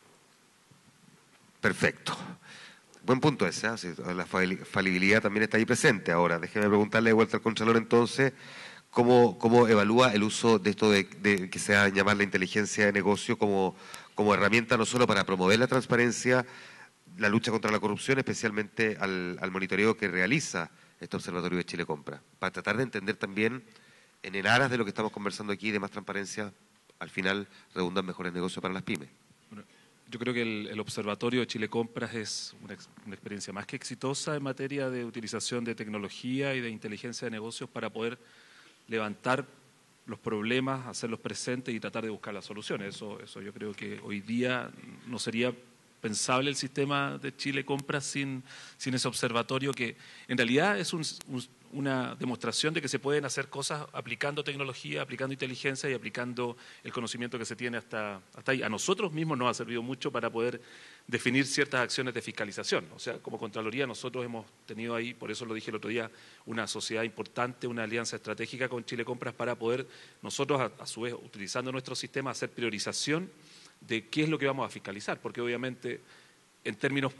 Perfecto. Buen punto ese, ¿eh? Sí, la falibilidad también está ahí presente. Ahora, déjeme preguntarle de vuelta al Contralor entonces, ¿cómo, cómo evalúa el uso de esto de, de que se va a llamar la inteligencia de negocio como, como herramienta no solo para promover la transparencia, la lucha contra la corrupción, especialmente al, al monitoreo que realiza este Observatorio de Chile Compra, para tratar de entender también, en el aras de lo que estamos conversando aquí, de más transparencia, al final redundan mejores negocios para las pymes? Bueno, yo creo que el, el Observatorio de Chile Compras es una, una experiencia más que exitosa en materia de utilización de tecnología y de inteligencia de negocios para poder levantar los problemas, hacerlos presentes y tratar de buscar las soluciones. Eso, eso yo creo que hoy día no sería pensable el sistema de Chile Compras sin, sin ese observatorio, que en realidad es un, un, una demostración de que se pueden hacer cosas aplicando tecnología, aplicando inteligencia y aplicando el conocimiento que se tiene hasta, hasta ahí. A nosotros mismos nos ha servido mucho para poder definir ciertas acciones de fiscalización. O sea, como Contraloría nosotros hemos tenido ahí, por eso lo dije el otro día, una sociedad importante, una alianza estratégica con Chile Compras para poder nosotros, a, a su vez, utilizando nuestro sistema, hacer priorización de qué es lo que vamos a fiscalizar, porque obviamente en términos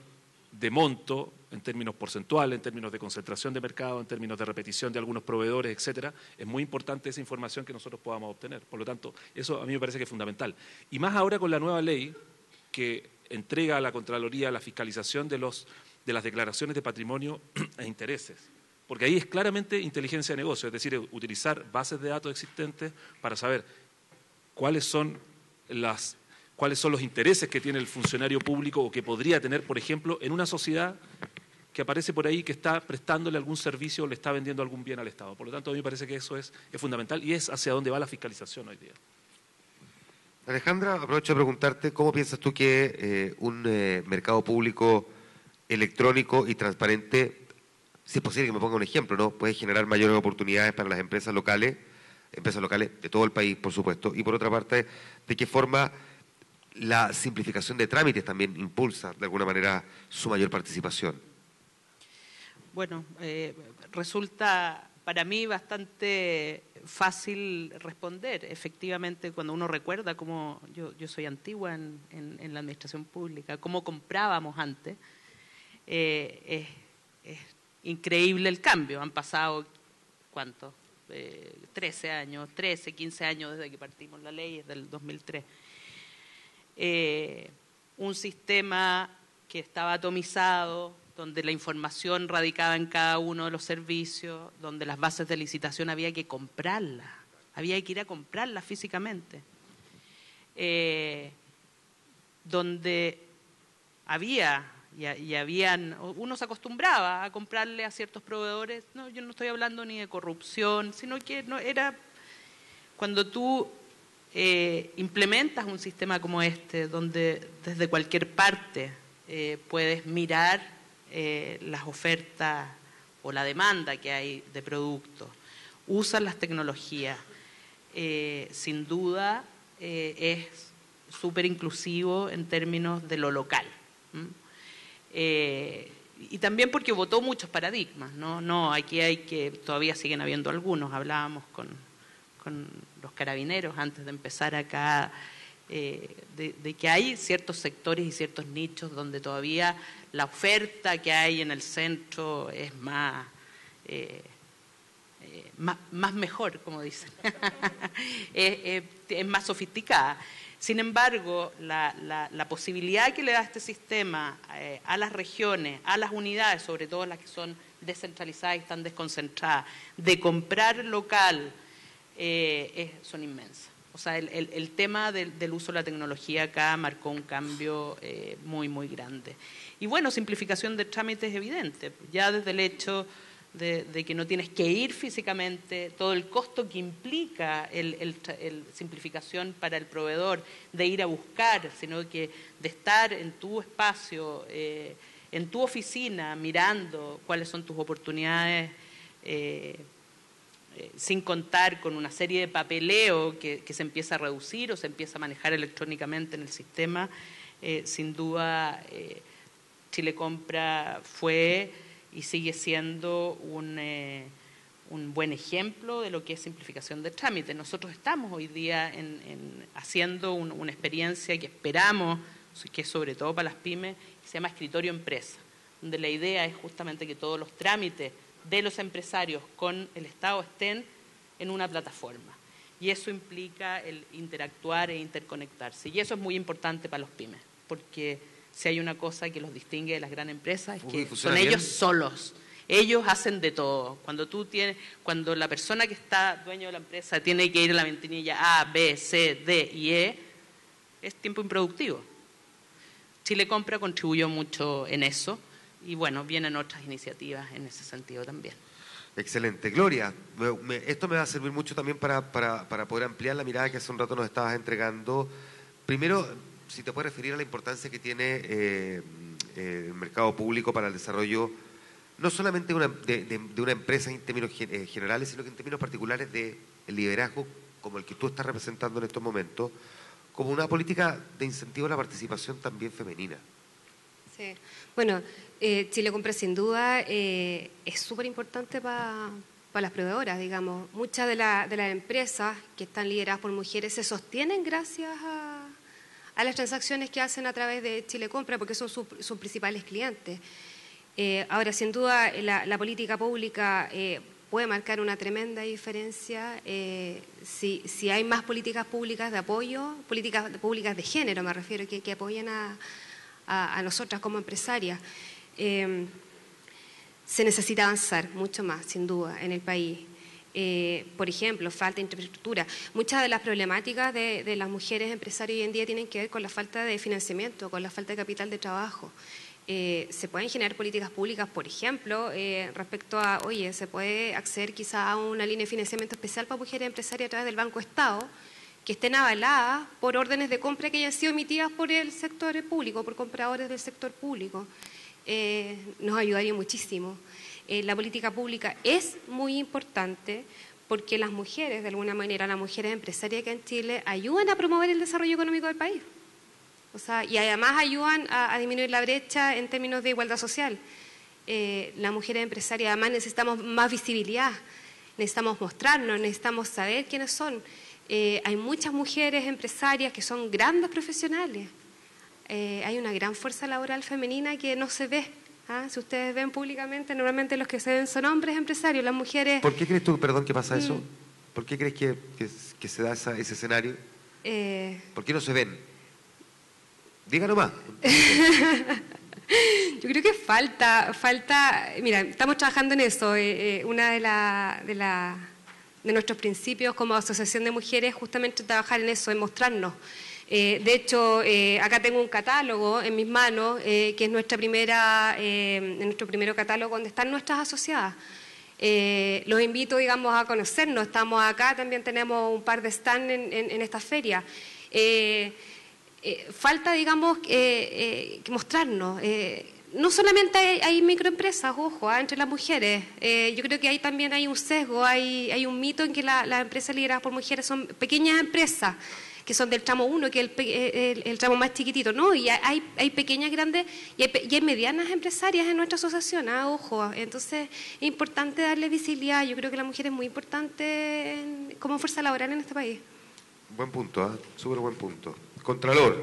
de monto, en términos porcentuales, en términos de concentración de mercado, en términos de repetición de algunos proveedores, etcétera. Es muy importante esa información que nosotros podamos obtener. Por lo tanto, eso a mí me parece que es fundamental. Y más ahora con la nueva ley que entrega a la Contraloría la fiscalización de, los, de las declaraciones de patrimonio e intereses. Porque ahí es claramente inteligencia de negocio, es decir, utilizar bases de datos existentes para saber cuáles son las, cuáles son los intereses que tiene el funcionario público o que podría tener, por ejemplo, en una sociedad que aparece por ahí que está prestándole algún servicio o le está vendiendo algún bien al Estado. Por lo tanto, a mí me parece que eso es, es fundamental y es hacia dónde va la fiscalización hoy día. Alejandra, aprovecho de preguntarte, ¿cómo piensas tú que eh, un eh, mercado público electrónico y transparente, si es posible que me ponga un ejemplo, ¿no?, puede generar mayores oportunidades para las empresas locales, empresas locales de todo el país, por supuesto, y por otra parte, de qué forma la simplificación de trámites también impulsa de alguna manera su mayor participación? Bueno, eh, resulta para mí bastante fácil responder. Efectivamente, cuando uno recuerda cómo yo, yo soy antigua en, en, en la administración pública, cómo comprábamos antes, eh, es, es increíble el cambio. Han pasado, ¿cuánto? Eh, trece años, trece, quince años desde que partimos la ley, es del dos mil tres. Eh, un sistema que estaba atomizado, donde la información radicaba en cada uno de los servicios, donde las bases de licitación había que comprarlas, había que ir a comprarlas físicamente, eh, donde había y, y habían, uno se acostumbraba a comprarle a ciertos proveedores. No, yo no estoy hablando ni de corrupción, sino que no era cuando tú eh, implementas un sistema como este, donde desde cualquier parte eh, puedes mirar Eh, las ofertas o la demanda que hay de productos, usan las tecnologías, eh, sin duda eh, es súper inclusivo en términos de lo local. ¿Mm? Eh, y también porque votó muchos paradigmas, ¿no? No, aquí hay que, todavía siguen habiendo algunos, hablábamos con, con los carabineros antes de empezar acá, eh, de, de que hay ciertos sectores y ciertos nichos donde todavía la oferta que hay en el centro es más, eh, eh, más, más mejor, como dicen, es, es, es más sofisticada. Sin embargo, la, la, la posibilidad que le da este sistema eh, a las regiones, a las unidades, sobre todo las que son descentralizadas y están desconcentradas, de comprar local, eh, es, son inmensas. O sea, el, el, el tema del, del uso de la tecnología acá marcó un cambio eh, muy, muy grande. Y bueno, simplificación de trámites es evidente, ya desde el hecho de, de que no tienes que ir físicamente, todo el costo que implica el, el, el simplificación para el proveedor, de ir a buscar, sino que de estar en tu espacio, eh, en tu oficina, mirando cuáles son tus oportunidades, eh, eh, sin contar con una serie de papeleo que, que se empieza a reducir o se empieza a manejar electrónicamente en el sistema, eh, sin duda... Eh, Chile Compra fue y sigue siendo un, eh, un buen ejemplo de lo que es simplificación de trámites. Nosotros estamos hoy día en, en haciendo un, una experiencia que esperamos, que es sobre todo para las pymes, que se llama Escritorio Empresa, donde la idea es justamente que todos los trámites de los empresarios con el Estado estén en una plataforma. Y eso implica el interactuar e interconectarse. Y eso es muy importante para los pymes, porque si hay una cosa que los distingue de las grandes empresas es que son ellos bien. solos. Ellos hacen de todo. Cuando tú tienes, cuando la persona que está dueño de la empresa tiene que ir a la ventanilla A, B, C, D y E, es tiempo improductivo. Chile Compra contribuyó mucho en eso y bueno, vienen otras iniciativas en ese sentido también. Excelente. Gloria, me, me, esto me va a servir mucho también para, para, para poder ampliar la mirada que hace un rato nos estabas entregando. Primero, si te puedes referir a la importancia que tiene eh, eh, el mercado público para el desarrollo, no solamente una, de, de, de una empresa en términos gen, generales, sino que en términos particulares del liderazgo como el que tú estás representando en estos momentos, como una política de incentivo a la participación también femenina. Sí, bueno, eh, Chile Compra sin duda eh, es súper importante para pa las proveedoras, digamos. Muchas de, la, de las empresas que están lideradas por mujeres se sostienen gracias a a las transacciones que hacen a través de Chile Compra, porque son sus, sus principales clientes. Eh, ahora, sin duda, la, la política pública eh, puede marcar una tremenda diferencia eh, si, si hay más políticas públicas de apoyo, políticas públicas de género, me refiero, que, que apoyen a, a, a nosotras como empresarias. Eh, se necesita avanzar mucho más, sin duda, en el país. Eh, por ejemplo, falta de infraestructura. Muchas de las problemáticas de, de las mujeres empresarias hoy en día tienen que ver con la falta de financiamiento, con la falta de capital de trabajo. Eh, se pueden generar políticas públicas, por ejemplo, eh, respecto a, oye, se puede acceder quizá a una línea de financiamiento especial para mujeres empresarias a través del Banco Estado, que estén avaladas por órdenes de compra que hayan sido emitidas por el sector público, por compradores del sector público. Eh, nos ayudaría muchísimo. Eh, la política pública es muy importante porque las mujeres, de alguna manera, las mujeres empresarias que en Chile ayudan a promover el desarrollo económico del país. O sea, y además ayudan a, a disminuir la brecha en términos de igualdad social. Eh, las mujeres empresarias, además, necesitamos más visibilidad, necesitamos mostrarnos, necesitamos saber quiénes son. Eh, hay muchas mujeres empresarias que son grandes profesionales. Eh, hay una gran fuerza laboral femenina que no se ve. ¿Ah? Si ustedes ven públicamente, normalmente los que se ven son hombres empresarios, las mujeres... ¿Por qué crees tú, perdón, que pasa eso? Mm. ¿Por qué crees que, que, que se da esa, ese escenario? Eh... ¿Por qué no se ven? Diga nomás. Yo creo que falta, falta... Mira, estamos trabajando en eso. Eh, eh, una de, la, de, la, de nuestros principios como asociación de mujeres es justamente trabajar en eso, en mostrarnos. Eh, de hecho, eh, acá tengo un catálogo en mis manos, eh, que es nuestra primera, eh, nuestro primer catálogo donde están nuestras asociadas. Eh, los invito, digamos, a conocernos. Estamos acá, también tenemos un par de stands en, en, en esta feria. Eh, eh, falta, digamos, eh, eh, mostrarnos. Eh, no solamente hay, hay microempresas, ojo, ¿eh? entre las mujeres. Eh, yo creo que ahí también hay un sesgo, hay, hay un mito en que la, las empresas lideradas por mujeres son pequeñas empresas, que son del tramo uno, que es el, el, el tramo más chiquitito, ¿no? Y hay, hay pequeñas, grandes, y hay, y hay medianas empresarias en nuestra asociación, ¿eh? Ojo. Entonces, es importante darle visibilidad. Yo creo que la mujer es muy importante en, como fuerza laboral en este país. Buen punto, ¿eh? Súper buen punto. Contralor.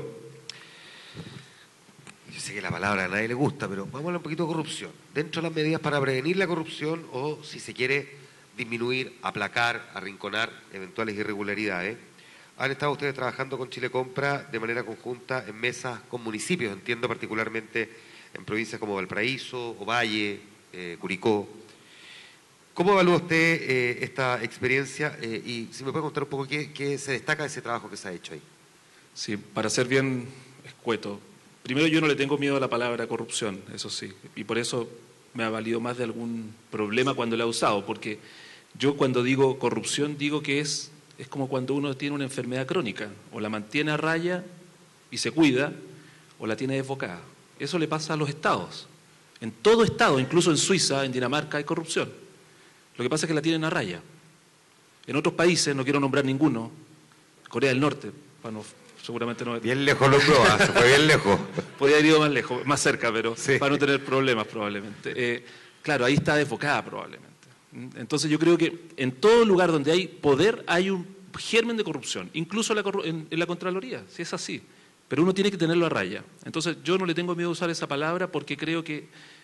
Yo sé que la palabra a nadie le gusta, pero vamos a hablar un poquito de corrupción. Dentro de las medidas para prevenir la corrupción o, si se quiere, disminuir, aplacar, arrinconar eventuales irregularidades, han estado ustedes trabajando con Chile Compra de manera conjunta en mesas con municipios, entiendo particularmente en provincias como Valparaíso, Ovalle, eh, Curicó. ¿Cómo evalúa usted eh, esta experiencia eh, y si me puede contar un poco qué, qué se destaca de ese trabajo que se ha hecho ahí? Sí, para ser bien escueto, primero yo no le tengo miedo a la palabra corrupción, eso sí, y por eso me ha valido más de algún problema cuando la he usado, porque yo cuando digo corrupción digo que es... Es como cuando uno tiene una enfermedad crónica, o la mantiene a raya y se cuida, o la tiene desbocada. Eso le pasa a los estados. En todo estado, incluso en Suiza, en Dinamarca, hay corrupción. Lo que pasa es que la tienen a raya. En otros países, no quiero nombrar ninguno, Corea del Norte, bueno, seguramente no... Bien lejos lo probó, se fue bien lejos. Podría haber ido más lejos, más cerca, pero sí, para no tener problemas probablemente. Eh, claro, ahí está desbocada probablemente. Entonces yo creo que en todo lugar donde hay poder hay un germen de corrupción, incluso la corru en, en la Contraloría, si es así, pero uno tiene que tenerlo a raya. Entonces yo no le tengo miedo a usar esa palabra porque creo que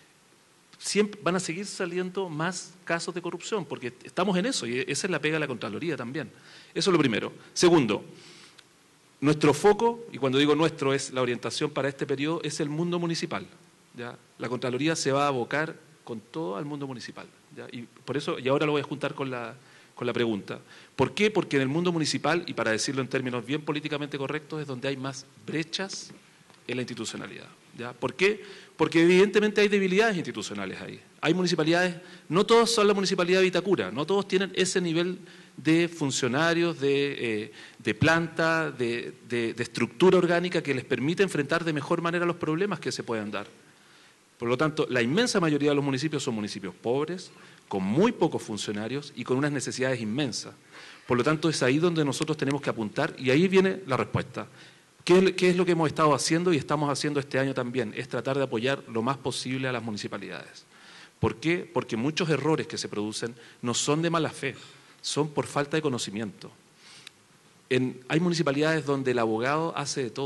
siempre van a seguir saliendo más casos de corrupción, porque estamos en eso y esa es la pega de la Contraloría también. Eso es lo primero. Segundo, nuestro foco, y cuando digo nuestro es la orientación para este periodo, es el mundo municipal. ¿Ya? La Contraloría se va a abocar con todo al mundo municipal. ¿Ya? Y por eso, y ahora lo voy a juntar con la, con la pregunta. ¿Por qué? Porque en el mundo municipal, y para decirlo en términos bien políticamente correctos, es donde hay más brechas en la institucionalidad. ¿Ya? ¿Por qué? Porque evidentemente hay debilidades institucionales ahí. Hay municipalidades, no todas son la municipalidad de Vitacura, no todos tienen ese nivel de funcionarios, de, eh, de planta, de, de, de estructura orgánica que les permite enfrentar de mejor manera los problemas que se puedan dar. Por lo tanto, la inmensa mayoría de los municipios son municipios pobres, con muy pocos funcionarios y con unas necesidades inmensas. Por lo tanto, es ahí donde nosotros tenemos que apuntar y ahí viene la respuesta. ¿Qué es, qué es lo que hemos estado haciendo y estamos haciendo este año también? Es tratar de apoyar lo más posible a las municipalidades. ¿Por qué? Porque muchos errores que se producen no son de mala fe, son por falta de conocimiento. En, hay municipalidades donde el abogado hace de todo.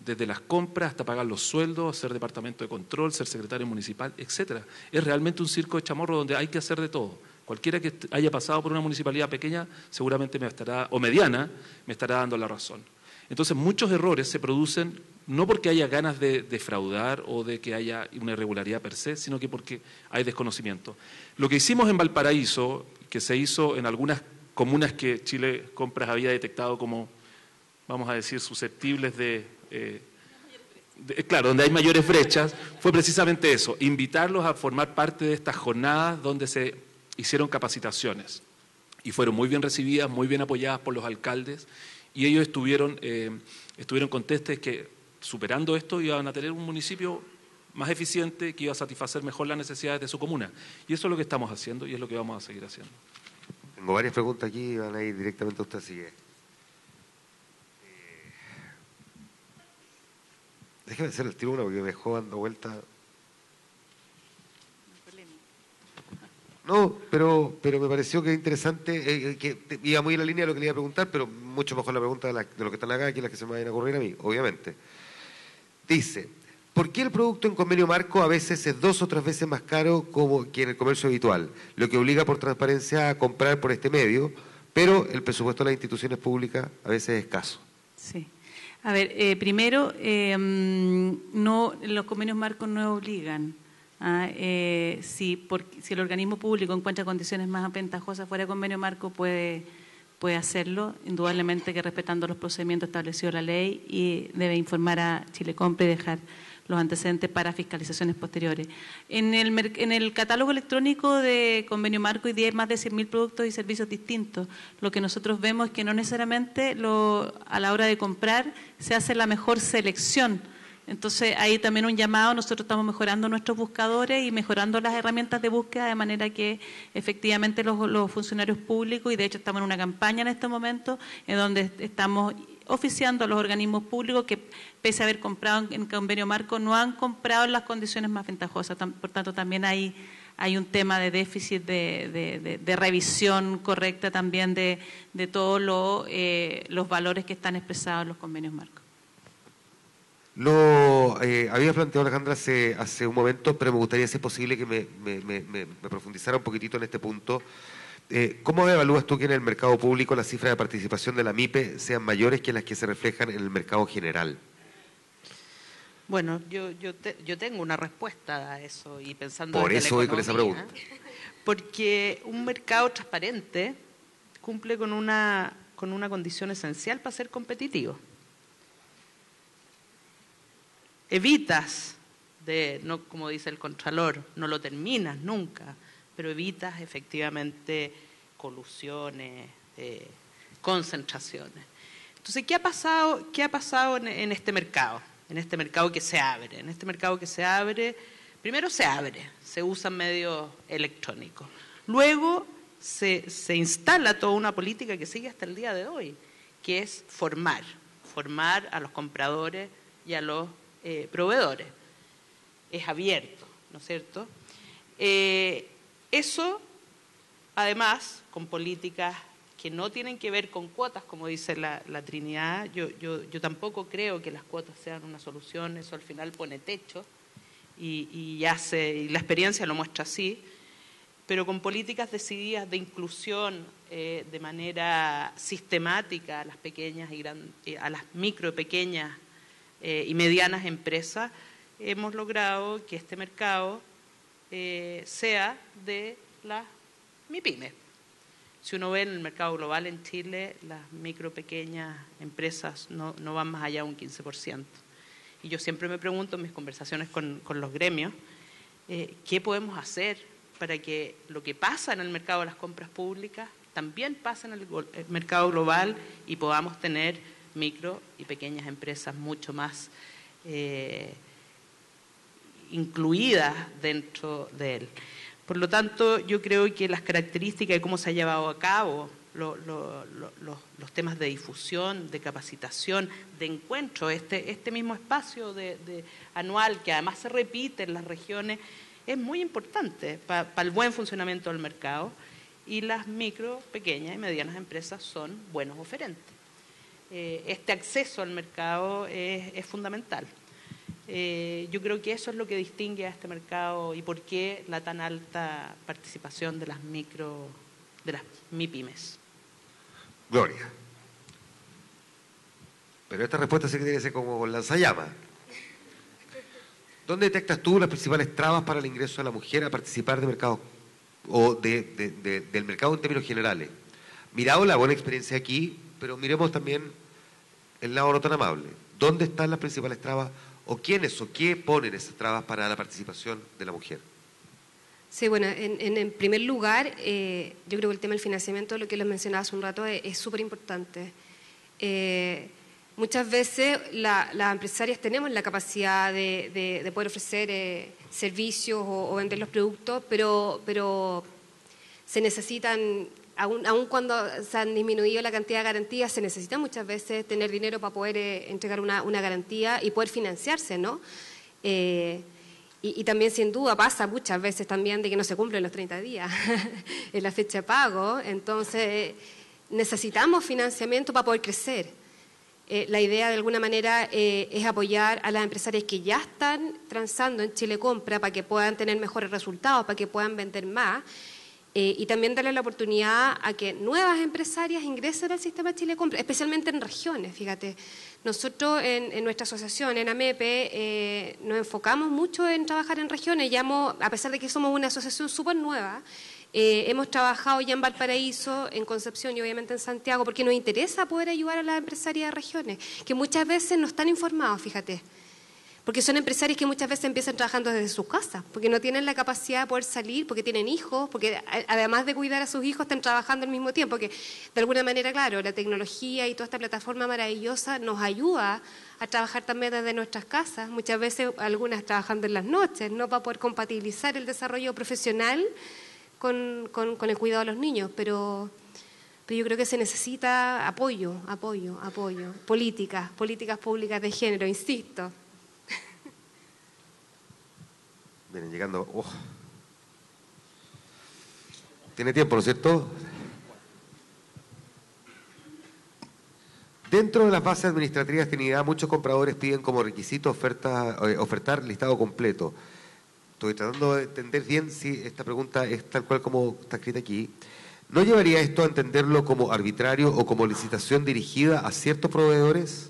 desde las compras hasta pagar los sueldos, ser departamento de control, ser secretario municipal, etcétera. Es realmente un circo de chamorro donde hay que hacer de todo. Cualquiera que haya pasado por una municipalidad pequeña seguramente me estará, o mediana, me estará dando la razón. Entonces muchos errores se producen no porque haya ganas de defraudar o de que haya una irregularidad per se, sino que porque hay desconocimiento. Lo que hicimos en Valparaíso, que se hizo en algunas comunas que Chile Compras había detectado como, vamos a decir, susceptibles de, eh, de, claro, donde hay mayores brechas, fue precisamente eso, invitarlos a formar parte de estas jornadas donde se hicieron capacitaciones y fueron muy bien recibidas, muy bien apoyadas por los alcaldes, y ellos estuvieron, eh, estuvieron contestes que superando esto iban a tener un municipio más eficiente que iba a satisfacer mejor las necesidades de su comuna. Y eso es lo que estamos haciendo y es lo que vamos a seguir haciendo. Tengo varias preguntas aquí, van a ir directamente a usted, así que... Eh, déjeme hacer el tiro una porque me dejó dando vuelta. No, pero, pero me pareció que interesante, eh, que iba muy en la línea de lo que le iba a preguntar, pero mucho mejor la pregunta de, la, de los que están acá que las que se me vayan a ocurrir a mí, obviamente. Dice, ¿por qué el producto en convenio marco a veces es dos o tres veces más caro como que en el comercio habitual? Lo que obliga por transparencia a comprar por este medio, pero el presupuesto de las instituciones públicas a veces es escaso. Sí. A ver, eh, primero, eh, no, los convenios marcos no obligan. Ah, eh, si, por, si el organismo público encuentra condiciones más ventajosas fuera de convenio marco, puede, puede hacerlo, indudablemente que respetando los procedimientos establecidos en la ley, y debe informar a Chile Compra y dejar los antecedentes para fiscalizaciones posteriores. En el, en el catálogo electrónico de convenio marco hay más de cien mil productos y servicios distintos. Lo que nosotros vemos es que no necesariamente lo, a la hora de comprar se hace la mejor selección. Entonces, ahí también un llamado, nosotros estamos mejorando nuestros buscadores y mejorando las herramientas de búsqueda de manera que efectivamente los, los funcionarios públicos, y de hecho estamos en una campaña en este momento, en donde estamos oficiando a los organismos públicos que, pese a haber comprado en convenio marco, no han comprado en las condiciones más ventajosas. Por tanto, también hay, hay un tema de déficit de, de, de, de revisión correcta también de, de todos lo, eh, los valores que están expresados en los convenios marcos. Lo eh, había planteado Alejandra hace, hace un momento, pero me gustaría, si es posible, que me, me, me, me profundizara un poquitito en este punto. Eh, ¿Cómo evalúas tú que en el mercado público las cifras de participación de la MIPE sean mayores que las que se reflejan en el mercado general? Bueno, yo, yo, te, yo tengo una respuesta a eso y pensando Por desde eso la voy con esa economía, pregunta. Porque un mercado transparente cumple con una, con una condición esencial para ser competitivo. Evitas, de, no, como dice el Contralor, no lo terminas nunca, pero evitas efectivamente colusiones, eh, concentraciones. Entonces, ¿qué ha pasado, qué ha pasado en, en este mercado? En este mercado que se abre. En este mercado que se abre, primero se abre, se usan medios electrónicos. Luego se, se instala toda una política que sigue hasta el día de hoy, que es formar, formar a los compradores y a los Eh, proveedores. Es abierto, ¿no es cierto? Eh, eso, además, con políticas que no tienen que ver con cuotas, como dice la, la Trinidad, yo, yo, yo tampoco creo que las cuotas sean una solución, eso al final pone techo y, y, hace, y la experiencia lo muestra así, pero con políticas decididas de inclusión eh, de manera sistemática a las pequeñas y gran, eh, a las micro y pequeñas Eh, y medianas empresas, hemos logrado que este mercado eh, sea de las MIPYMES. Si uno ve en el mercado global en Chile, las micro pequeñas empresas no, no van más allá de un quince por ciento. Y yo siempre me pregunto en mis conversaciones con, con los gremios, eh, ¿qué podemos hacer para que lo que pasa en el mercado de las compras públicas también pase en el, el mercado global y podamos tener micro y pequeñas empresas mucho más eh, incluidas dentro de él? Por lo tanto, yo creo que las características de cómo se ha llevado a cabo lo, lo, lo, los, los temas de difusión, de capacitación, de encuentro, este, este mismo espacio de, de anual que además se repite en las regiones, es muy importante para pa el buen funcionamiento del mercado, y las micro, pequeñas y medianas empresas son buenos oferentes. eh, este acceso al mercado es, es fundamental. Eh, yo creo que eso es lo que distingue a este mercado y por qué la tan alta participación de las micro, de las MIPYMES. Gloria. Pero esta respuesta sí que tiene que ser como con lanzallamas. ¿Dónde detectas tú las principales trabas para el ingreso de la mujer a participar de mercado o de, de, de, del mercado en términos generales? Mirado la buena experiencia aquí, pero miremos también el lado no tan amable. ¿Dónde están las principales trabas o quiénes o qué ponen esas trabas para la participación de la mujer? Sí, bueno, en, en, en primer lugar, eh, yo creo que el tema del financiamiento, lo que les mencionaba hace un rato, es súper importante. Eh, muchas veces la, las empresarias tenemos la capacidad de, de, de poder ofrecer eh, servicios o, o vender los productos, pero, pero se necesitan, aun, aun cuando se han disminuido la cantidad de garantías, se necesita muchas veces tener dinero para poder eh, entregar una, una garantía y poder financiarse, ¿no? Eh, Y, y también, sin duda, pasa muchas veces también de que no se cumplen los treinta días en la fecha de pago. Entonces, necesitamos financiamiento para poder crecer. Eh, la idea, de alguna manera, eh, es apoyar a las empresarias que ya están transando en Chile Compra para que puedan tener mejores resultados, para que puedan vender más. Eh, y también darle la oportunidad a que nuevas empresarias ingresen al sistema Chile Compra, especialmente en regiones, fíjate. Nosotros en, en nuestra asociación, en AMEPE, eh, nos enfocamos mucho en trabajar en regiones. Ya hemos, a pesar de que somos una asociación súper nueva, eh, hemos trabajado ya en Valparaíso, en Concepción y obviamente en Santiago, porque nos interesa poder ayudar a las empresarias de regiones, que muchas veces no están informados, fíjate. Porque son empresarios que muchas veces empiezan trabajando desde sus casas, porque no tienen la capacidad de poder salir, porque tienen hijos, porque además de cuidar a sus hijos están trabajando al mismo tiempo, porque de alguna manera, claro, la tecnología y toda esta plataforma maravillosa nos ayuda a trabajar también desde nuestras casas, muchas veces algunas trabajando en las noches, ¿no? Para poder compatibilizar el desarrollo profesional con, con, con el cuidado de los niños, pero... Pero yo creo que se necesita apoyo, apoyo, apoyo, políticas, políticas públicas de género, insisto. Vienen llegando. Oh. ¿Tiene tiempo, no es cierto? Dentro de las bases administrativas de Trinidad, muchos compradores piden como requisito oferta, eh, ofertar listado completo. Estoy tratando de entender bien si esta pregunta es tal cual como está escrita aquí. ¿No llevaría esto a entenderlo como arbitrario o como licitación dirigida a ciertos proveedores?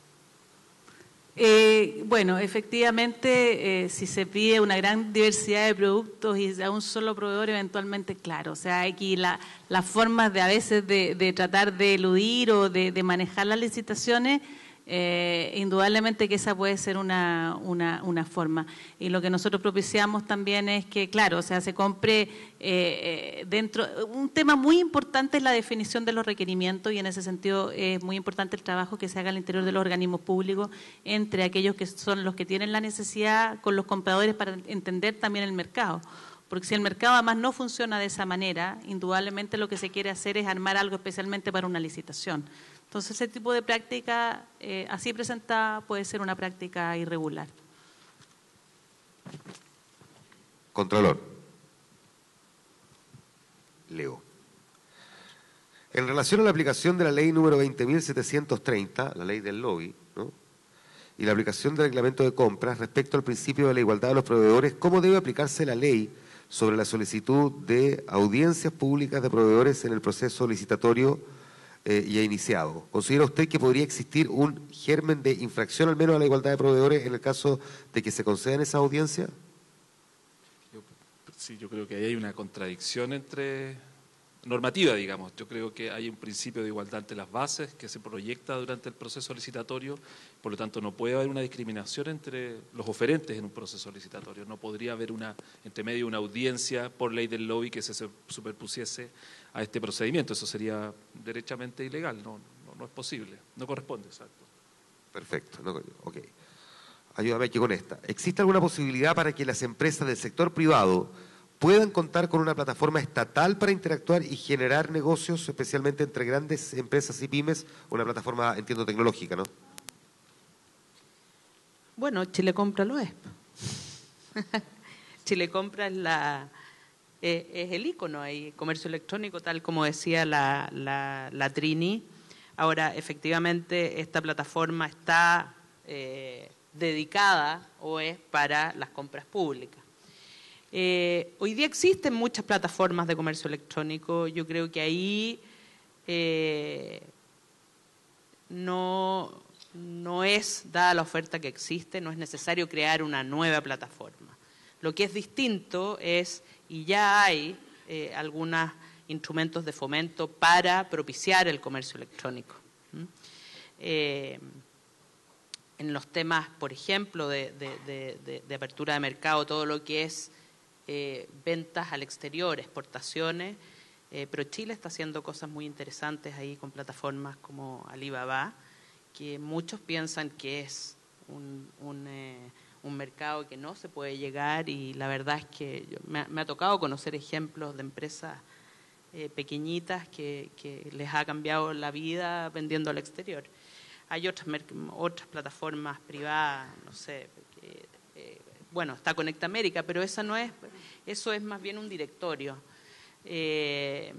Eh, bueno, efectivamente, eh, si se pide una gran diversidad de productos y a un solo proveedor, eventualmente, claro, o sea, aquí la, las formas de a veces de, de tratar de eludir o de, de manejar las licitaciones, eh, indudablemente que esa puede ser una, una, una forma. Y lo que nosotros propiciamos también es que, claro, o sea, se compre eh, dentro... Un tema muy importante es la definición de los requerimientos y en ese sentido es muy importante el trabajo que se haga al interior de los organismos públicos entre aquellos que son los que tienen la necesidad con los compradores para entender también el mercado. Porque si el mercado además no funciona de esa manera, indudablemente lo que se quiere hacer es armar algo especialmente para una licitación. Entonces, ese tipo de práctica, eh, así presentada, puede ser una práctica irregular. Contralor. Leo. En relación a la aplicación de la ley número veinte mil setecientos treinta, la ley del lobby, ¿no? Y la aplicación del reglamento de compras respecto al principio de la igualdad de los proveedores, ¿cómo debe aplicarse la ley sobre la solicitud de audiencias públicas de proveedores en el proceso licitatorio eh, ya iniciado? ¿Considera usted que podría existir un germen de infracción al menos a la igualdad de proveedores en el caso de que se concedan esa audiencia? Yo, sí, yo creo que ahí hay una contradicción entre normativa, digamos. Yo creo que hay un principio de igualdad ante las bases que se proyecta durante el proceso licitatorio, por lo tanto no puede haber una discriminación entre los oferentes en un proceso licitatorio. No podría haber una entre medio una audiencia por ley del lobby que se superpusiese a este procedimiento. Eso sería derechamente ilegal, no, no, no es posible, no corresponde, exacto. Perfecto, no, ok. Ayúdame aquí con esta. ¿Existe alguna posibilidad para que las empresas del sector privado puedan contar con una plataforma estatal para interactuar y generar negocios, especialmente entre grandes empresas y pymes, una plataforma, entiendo, tecnológica, ¿no? Bueno, Chile Compra lo es. Chile Compra es, la, eh, es el ícono, hay comercio electrónico, tal como decía la, la, la Trini. Ahora, efectivamente, esta plataforma está eh, dedicada o es para las compras públicas. Eh, hoy día existen muchas plataformas de comercio electrónico. Yo creo que ahí eh, no, no es, dada la oferta que existe, no es necesario crear una nueva plataforma. Lo que es distinto es, y ya hay eh, algunos instrumentos de fomento para propiciar el comercio electrónico. ¿Mm? Eh, en los temas, por ejemplo, de, de, de, de apertura de mercado, todo lo que es eh, ventas al exterior, exportaciones, eh, ProChile está haciendo cosas muy interesantes ahí con plataformas como Alibaba, que muchos piensan que es un, un, eh, un mercado que no se puede llegar, y la verdad es que yo, me, me ha tocado conocer ejemplos de empresas Eh, pequeñitas que, que les ha cambiado la vida vendiendo al exterior. Hay otras, otras plataformas privadas, no sé, que, eh, bueno, está Conecta América, pero esa no es, eso es más bien un directorio. Eh,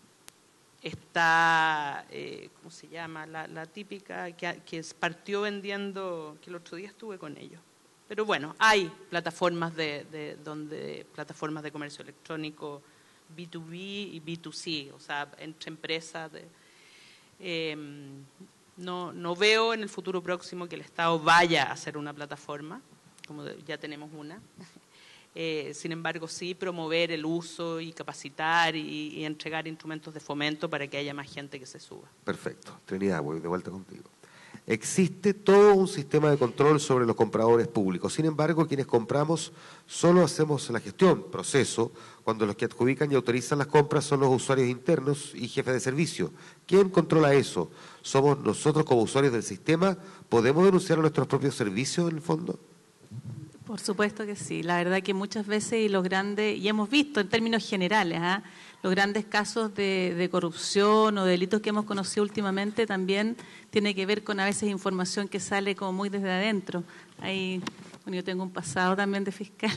está, eh, ¿cómo se llama? La, la típica que, que partió vendiendo, que el otro día estuve con ellos. Pero bueno, hay plataformas de, de, donde, plataformas de comercio electrónico B dos B y B dos C, o sea, entre empresas. De, eh, no, no veo en el futuro próximo que el Estado vaya a hacer una plataforma, como de, ya tenemos una. Eh, sin embargo, sí promover el uso y capacitar y, y entregar instrumentos de fomento para que haya más gente que se suba. Perfecto. Trinidad, voy de vuelta contigo. Existe todo un sistema de control sobre los compradores públicos. Sin embargo, quienes compramos solo hacemos la gestión, proceso, cuando los que adjudican y autorizan las compras son los usuarios internos y jefes de servicio. ¿Quién controla eso? ¿Somos nosotros como usuarios del sistema? ¿Podemos denunciar a nuestros propios servicios en el fondo? Por supuesto que sí. La verdad que muchas veces y los grandes, y hemos visto en términos generales, ¿eh? los grandes casos de, de corrupción o delitos que hemos conocido últimamente también tiene que ver con a veces información que sale como muy desde adentro. Ahí, bueno, yo tengo un pasado también de fiscal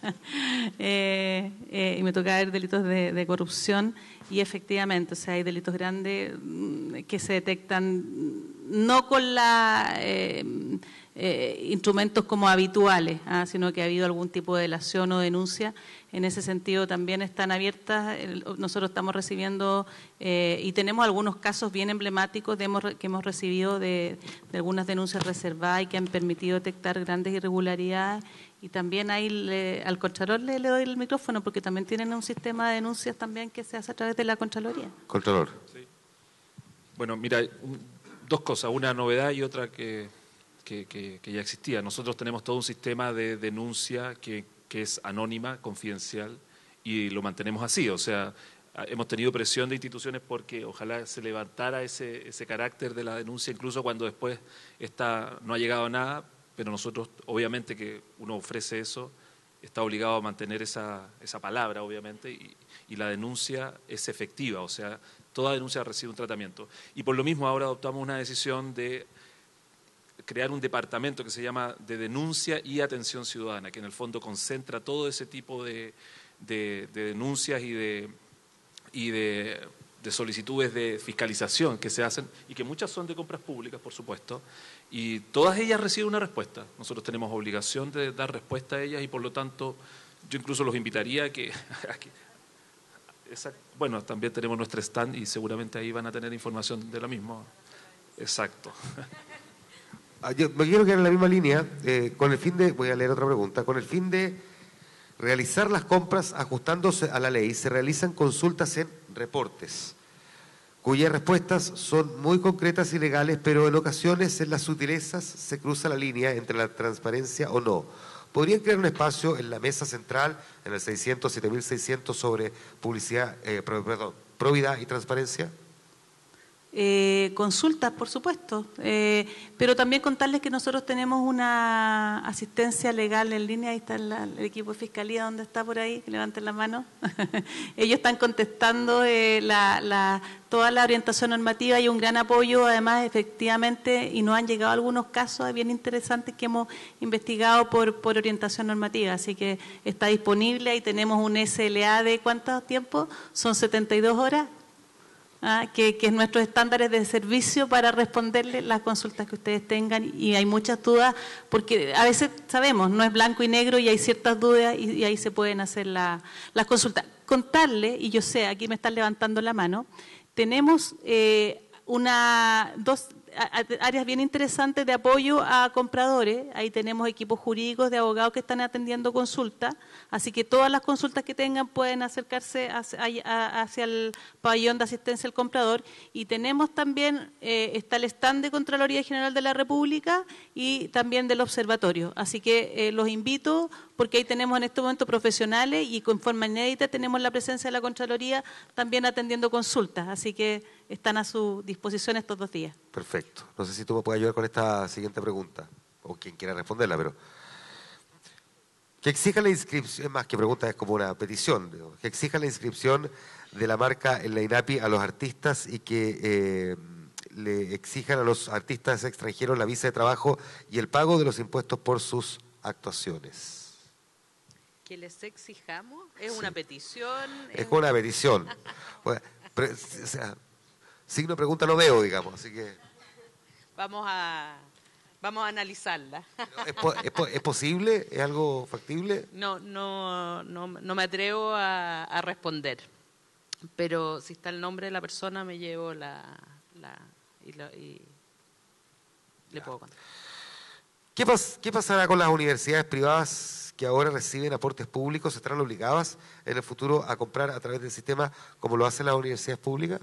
eh, eh, y me toca ver delitos de, de corrupción y efectivamente, o sea, hay delitos grandes que se detectan no con la... Eh, Eh, instrumentos como habituales, ¿ah? sino que ha habido algún tipo de delación o denuncia. En ese sentido también están abiertas, el, nosotros estamos recibiendo eh, y tenemos algunos casos bien emblemáticos de hemos, que hemos recibido de, de algunas denuncias reservadas y que han permitido detectar grandes irregularidades, y también ahí le, al Contralor le, le doy el micrófono porque también tienen un sistema de denuncias también que se hace a través de la Contraloría. Contralor. Sí. Bueno, mira, un, dos cosas, una novedad y otra que... Que, que, que ya existía. Nosotros tenemos todo un sistema de denuncia que, que es anónima, confidencial, y lo mantenemos así. O sea, hemos tenido presión de instituciones porque ojalá se levantara ese, ese carácter de la denuncia, incluso cuando después está, no ha llegado a nada, pero nosotros, obviamente que uno ofrece eso, está obligado a mantener esa, esa palabra, obviamente, y, y la denuncia es efectiva. O sea, toda denuncia recibe un tratamiento. Y por lo mismo ahora adoptamos una decisión de crear un departamento que se llama de denuncia y atención ciudadana, que en el fondo concentra todo ese tipo de, de, de denuncias y, de, y de, de solicitudes de fiscalización que se hacen, y que muchas son de compras públicas, por supuesto, y todas ellas reciben una respuesta. Nosotros tenemos obligación de dar respuesta a ellas y por lo tanto yo incluso los invitaría a que... A que esa, bueno, también tenemos nuestro stand y seguramente ahí van a tener información de lo mismo. Exacto. Yo me quiero quedar en la misma línea, eh, con el fin de, voy a leer otra pregunta, con el fin de realizar las compras ajustándose a la ley, se realizan consultas en reportes, cuyas respuestas son muy concretas y legales, pero en ocasiones en las sutilezas se cruza la línea entre la transparencia o no. ¿Podrían crear un espacio en la mesa central, en el seiscientos, siete mil seiscientos, sobre publicidad, eh, perdón, probidad y transparencia? Eh, consultas, por supuesto, eh, pero también contarles que nosotros tenemos una asistencia legal en línea. Ahí está la, el equipo de Fiscalía, ¿dónde está por ahí? Que levanten la mano. Ellos están contestando eh, la, la, toda la orientación normativa y un gran apoyo, además, efectivamente, y nos han llegado algunos casos bien interesantes que hemos investigado por, por orientación normativa, así que está disponible. Ahí tenemos un S L A de ¿cuánto tiempo? Son setenta y dos horas. ¿ah? que, que es nuestros estándares de servicio para responderle las consultas que ustedes tengan, y hay muchas dudas, porque a veces sabemos, no es blanco y negro y hay ciertas dudas y, y ahí se pueden hacer la, las consultas. Contarle, y yo sé, aquí me están levantando la mano, tenemos eh, una, dos áreas bien interesantes de apoyo a compradores. Ahí tenemos equipos jurídicos de abogados que están atendiendo consultas, así que todas las consultas que tengan pueden acercarse hacia, hacia el pabellón de asistencia al comprador. Y tenemos también, eh, está el stand de Contraloría General de la República y también del Observatorio, así que eh, los invito, porque ahí tenemos en este momento profesionales y con forma inédita tenemos la presencia de la Contraloría también atendiendo consultas, así que están a su disposición estos dos días. Perfecto. No sé si tú me puedes ayudar con esta siguiente pregunta, o quien quiera responderla, pero... Que exijan la inscripción, es más que pregunta, es como una petición, digo, que exijan la inscripción de la marca en la INAPI a los artistas y que eh, le exijan a los artistas extranjeros la visa de trabajo y el pago de los impuestos por sus actuaciones. ¿Que les exijamos? ¿Es sí. una petición? Es, es una petición. Bueno, pero, o sea, signo de pregunta no veo, digamos, así que... Vamos a, vamos a analizarla. ¿Es, po, es, po, ¿Es posible? ¿Es algo factible? No, no, no, no me atrevo a, a responder, pero si está el nombre de la persona me llevo la... la y, la, y le puedo contar. ¿Qué, pas, ¿Qué pasará con las universidades privadas que ahora reciben aportes públicos? ¿Estarán obligadas en el futuro a comprar a través del sistema como lo hacen las universidades públicas?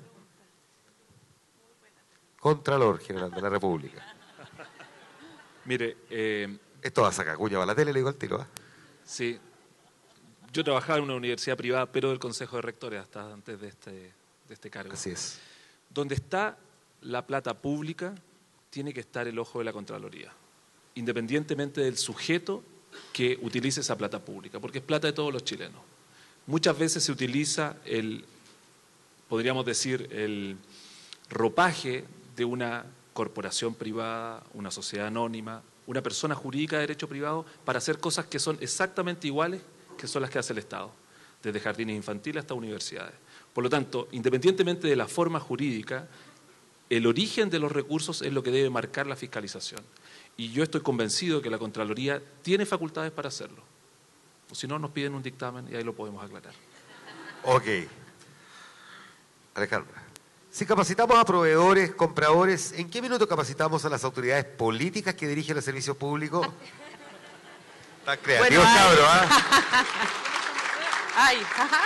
Contralor General de la República. Mire, eh, esto va a sacar cuña para la tele, le digo al tiro. ¿eh? Sí, yo trabajaba en una universidad privada, pero del Consejo de Rectores hasta antes de este, de este cargo. Así es. Donde está la plata pública, tiene que estar el ojo de la Contraloría, independientemente del sujeto que utilice esa plata pública, porque es plata de todos los chilenos. Muchas veces se utiliza el, podríamos decir, el ropaje de una corporación privada, una sociedad anónima, una persona jurídica de derecho privado para hacer cosas que son exactamente iguales que son las que hace el Estado, desde jardines infantiles hasta universidades. Por lo tanto, independientemente de la forma jurídica, el origen de los recursos es lo que debe marcar la fiscalización. Y yo estoy convencido que la Contraloría tiene facultades para hacerlo. O si no, nos piden un dictamen y ahí lo podemos aclarar. Ok. Alejandra. Si capacitamos a proveedores, compradores, ¿en qué minuto capacitamos a las autoridades políticas que dirigen los servicios públicos? Están creativos, bueno, cabros, ¿ah? Ay, ajá.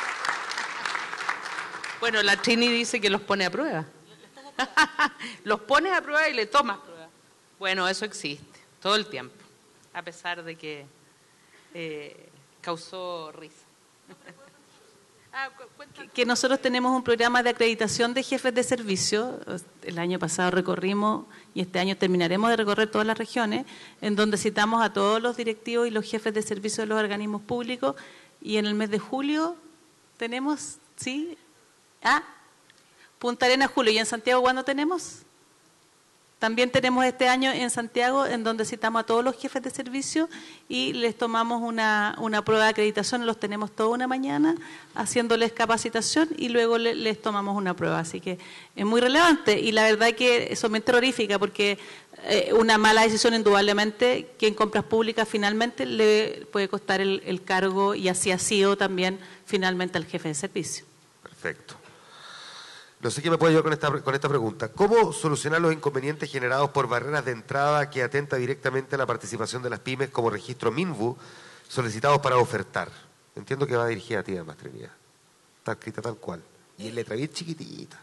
Bueno, la Trini dice que los pone a prueba. Los pones a prueba y le tomas prueba. Bueno, eso existe todo el tiempo, a pesar de que eh, causó risa. Ah, que nosotros tenemos un programa de acreditación de jefes de servicio. El año pasado recorrimos y este año terminaremos de recorrer todas las regiones, en donde citamos a todos los directivos y los jefes de servicio de los organismos públicos, y en el mes de julio tenemos, ¿sí? Ah, Punta Arenas, julio. ¿Y en Santiago cuándo tenemos? También tenemos este año en Santiago, en donde citamos a todos los jefes de servicio y les tomamos una, una prueba de acreditación, los tenemos toda una mañana haciéndoles capacitación y luego le, les tomamos una prueba. Así que es muy relevante y la verdad que eso me terrorífica porque eh, una mala decisión indudablemente que en compras públicas finalmente le puede costar el, el cargo, y así ha sido también finalmente al jefe de servicio. Perfecto. No sé qué me puede ayudar con esta, con esta pregunta. ¿Cómo solucionar los inconvenientes generados por barreras de entrada que atenta directamente a la participación de las pymes como registro MINVU solicitados para ofertar? Entiendo que va dirigida a ti, además, Trinidad. Está escrita tal cual. Y en letra bien chiquitita.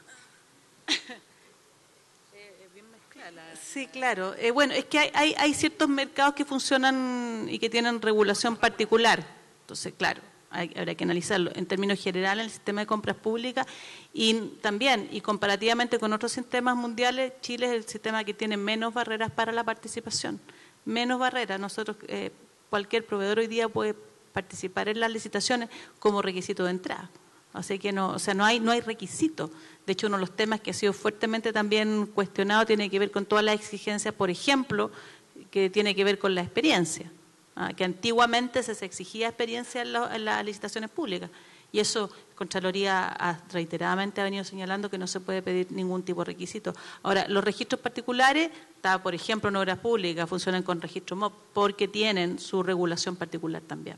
Sí, claro. Eh, bueno, es que hay, hay, hay ciertos mercados que funcionan y que tienen regulación particular. Entonces, claro, hay, habrá que analizarlo. En términos generales, el sistema de compras públicas y también, y comparativamente con otros sistemas mundiales, Chile es el sistema que tiene menos barreras para la participación. Menos barreras. Nosotros, eh, cualquier proveedor hoy día puede participar en las licitaciones como requisito de entrada. Así que no, o sea, no hay, no hay requisito. De hecho, uno de los temas que ha sido fuertemente también cuestionado tiene que ver con todas las exigencias, por ejemplo, que tiene que ver con la experiencia. ¿Ah? Que antiguamente se exigía experiencia en, lo, en las licitaciones públicas. Y eso Contraloría reiteradamente ha venido señalando que no se puede pedir ningún tipo de requisito. Ahora, los registros particulares, está, por ejemplo, en obras públicas, funcionan con registro M O P porque tienen su regulación particular también.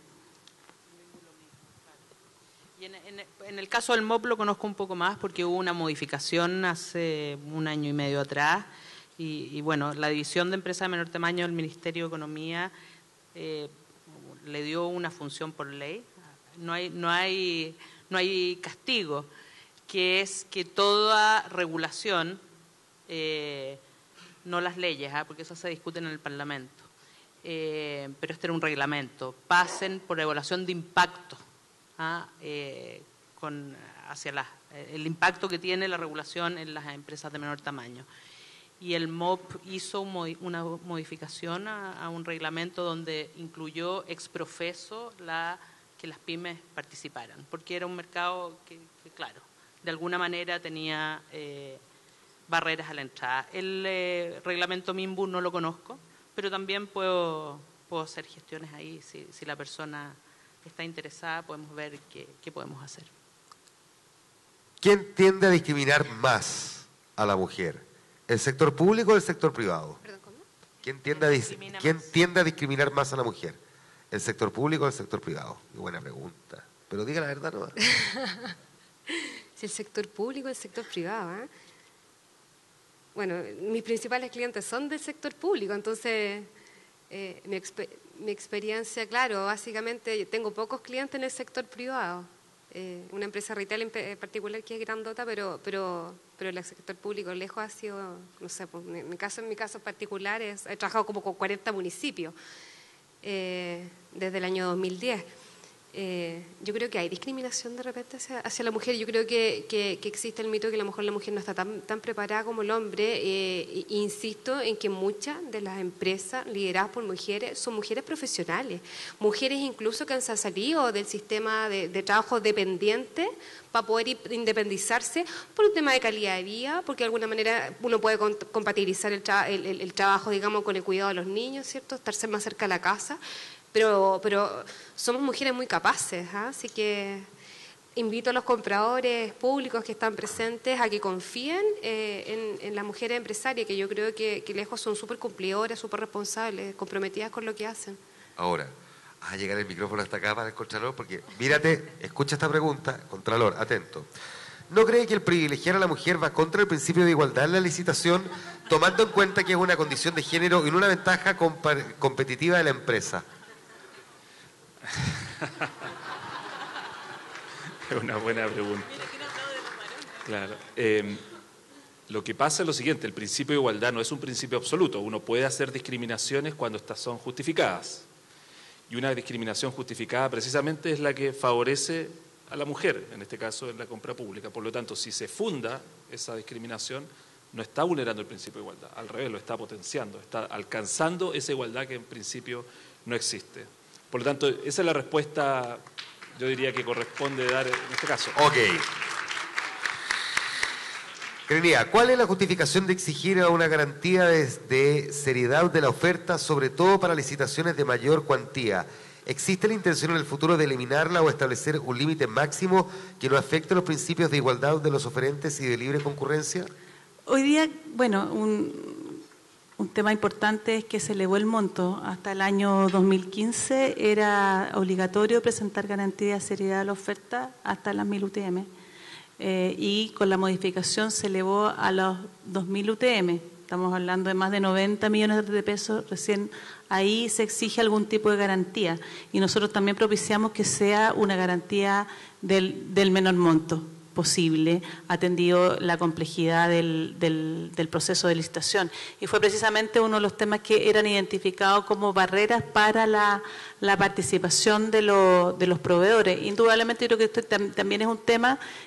Y en, en, en el caso del M O P lo conozco un poco más porque hubo una modificación hace un año y medio atrás y, y bueno, la División de Empresas de Menor Tamaño del Ministerio de Economía eh, le dio una función por ley. No hay, no hay, no hay castigo, que es que toda regulación, eh, no las leyes, ¿eh? porque eso se discute en el Parlamento, eh, pero este era un reglamento, pasen por evaluación de impacto, ¿ah? eh, con, hacia la, el impacto que tiene la regulación en las empresas de menor tamaño. Y el M O P hizo una modificación a, a un reglamento donde incluyó ex profeso la, que las pymes participaran, porque era un mercado que, que claro, de alguna manera tenía eh, barreras a la entrada. El eh, reglamento MIMBU no lo conozco, pero también puedo, puedo hacer gestiones ahí. Si, si la persona está interesada, podemos ver qué, qué podemos hacer. ¿Quién tiende a discriminar más a la mujer? ¿El sector público o el sector privado? Perdón, ¿cómo? ¿Quién tiende, a, ¿quién tiende a discriminar más a la mujer? ¿El sector público o el sector privado? Qué buena pregunta. Pero diga la verdad, ¿no? Si el sector público o el sector privado, ¿eh? Bueno, mis principales clientes son del sector público, entonces eh, mi, exper mi experiencia, claro, básicamente tengo pocos clientes en el sector privado. Eh, una empresa retail en particular que es grandota, pero pero pero el sector público lejos ha sido, no sé, pues, en mi caso, en mi caso particular es, he trabajado como con cuarenta municipios eh, desde el año dos mil diez. Eh, yo creo que hay discriminación de repente hacia, hacia la mujer. Yo creo que, que, que existe el mito de que a lo mejor la mujer no está tan, tan preparada como el hombre. Eh, e insisto en que muchas de las empresas lideradas por mujeres son mujeres profesionales, mujeres incluso que han salido del sistema de, de trabajo dependiente para poder independizarse por un tema de calidad de vida, porque de alguna manera uno puede compatibilizar el, tra el, el, el trabajo, digamos, con el cuidado de los niños, ¿cierto? Estarse más cerca de la casa. Pero, pero somos mujeres muy capaces, ¿eh? Así que invito a los compradores públicos que están presentes a que confíen eh, en, en las mujeres empresarias, que yo creo que, que lejos son súper cumplidoras, súper responsables, comprometidas con lo que hacen. Ahora, a llegar el micrófono hasta acá para el Contralor, porque mírate, escucha esta pregunta, Contralor, atento. ¿No cree que el privilegiar a la mujer va contra el principio de igualdad en la licitación, tomando en cuenta que es una condición de género y no una ventaja competitiva de la empresa? Es una buena pregunta. Claro. Eh, lo que pasa es lo siguiente, el principio de igualdad no es un principio absoluto. Uno puede hacer discriminaciones cuando estas son justificadas. Y una discriminación justificada precisamente es la que favorece a la mujer, en este caso en la compra pública. Por lo tanto, si se funda esa discriminación, no está vulnerando el principio de igualdad. Al revés, lo está potenciando, está alcanzando esa igualdad que en principio no existe. Por lo tanto, esa es la respuesta, yo diría, que corresponde dar en este caso. Ok. Crenía, ¿cuál es la justificación de exigir una garantía de, de seriedad de la oferta, sobre todo para licitaciones de mayor cuantía? ¿Existe la intención en el futuro de eliminarla o establecer un límite máximo que no afecte los principios de igualdad de los oferentes y de libre concurrencia? Hoy día, bueno, un... Un tema importante es que se elevó el monto. Hasta el año dos mil quince era obligatorio presentar garantía de seriedad de la oferta hasta las mil U T M. Eh, y con la modificación se elevó a los dos mil U T M. Estamos hablando de más de noventa millones de pesos. Recién ahí se exige algún tipo de garantía. Y nosotros también propiciamos que sea una garantía del, del menor monto posible, atendido la complejidad del, del, del proceso de licitación. Y fue precisamente uno de los temas que eran identificados como barreras para la, la participación de, lo, de los proveedores. Indudablemente yo creo que esto tam, también es un tema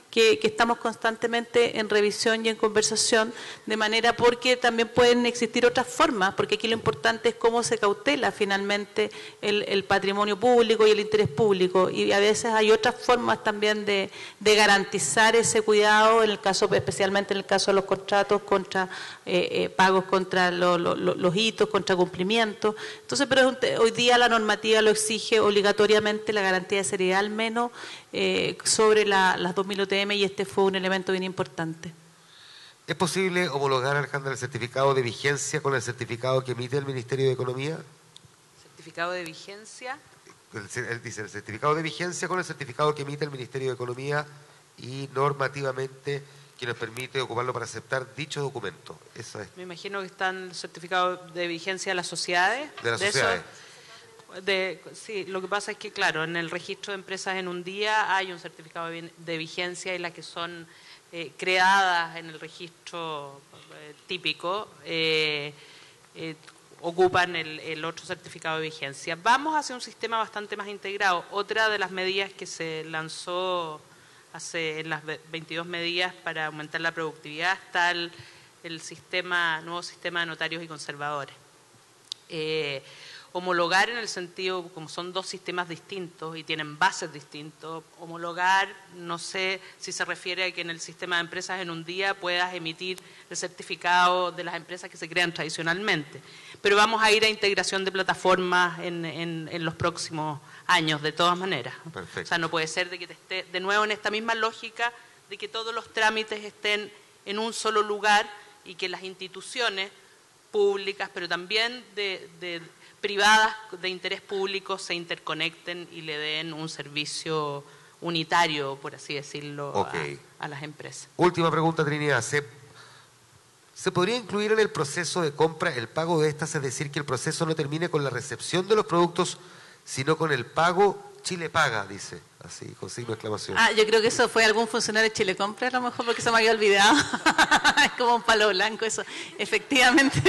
que, que estamos constantemente en revisión y en conversación, de manera porque también pueden existir otras formas, porque aquí lo importante es cómo se cautela finalmente el, el patrimonio público y el interés público, y a veces hay otras formas también de, de garantizar ese cuidado, en el caso, especialmente en el caso de los contratos contra eh, eh, pagos contra lo, lo, lo, los hitos, contra cumplimiento. Entonces, pero hoy día la normativa lo exige obligatoriamente, la garantía de seriedad al menos eh, sobre la, las dos mil U T M, y este fue un elemento bien importante. ¿Es posible homologar, Alejandra, el certificado de vigencia con el certificado que emite el Ministerio de Economía? ¿Certificado de vigencia? El, él dice, el certificado de vigencia con el certificado que emite el Ministerio de Economía y normativamente que nos permite ocuparlo para aceptar dicho documento. Eso es. Me imagino que están el certificado de vigencia de las sociedades. De las de sociedades. Eso, de, sí, lo que pasa es que, claro, en el registro de empresas en un día hay un certificado de vigencia, y las que son eh, creadas en el registro eh, típico eh, eh, ocupan el, el otro certificado de vigencia. Vamos hacia un sistema bastante más integrado. Otra de las medidas que se lanzó hace en las veintidós medidas para aumentar la productividad está el, el sistema, nuevo sistema de notarios y conservadores. Eh, homologar en el sentido, como son dos sistemas distintos y tienen bases distintos, homologar, no sé si se refiere a que en el sistema de empresas en un día puedas emitir el certificado de las empresas que se crean tradicionalmente. Pero vamos a ir a integración de plataformas en, en, en los próximos años, de todas maneras. Perfecto. O sea, no puede ser de que te esté, de nuevo, en esta misma lógica de que todos los trámites estén en un solo lugar y que las instituciones públicas, pero también de, de privadas de interés público, se interconecten y le den un servicio unitario, por así decirlo, okay. a, a las empresas. Última pregunta, Trinidad. ¿Se, ¿Se podría incluir en el proceso de compra el pago de estas? Es decir, que el proceso no termine con la recepción de los productos, sino con el pago. Chile paga, dice, así, con signo de exclamación. Ah, yo creo que eso fue algún funcionario de Chile Compra, a lo mejor, porque se me había olvidado. Es como un palo blanco eso, efectivamente.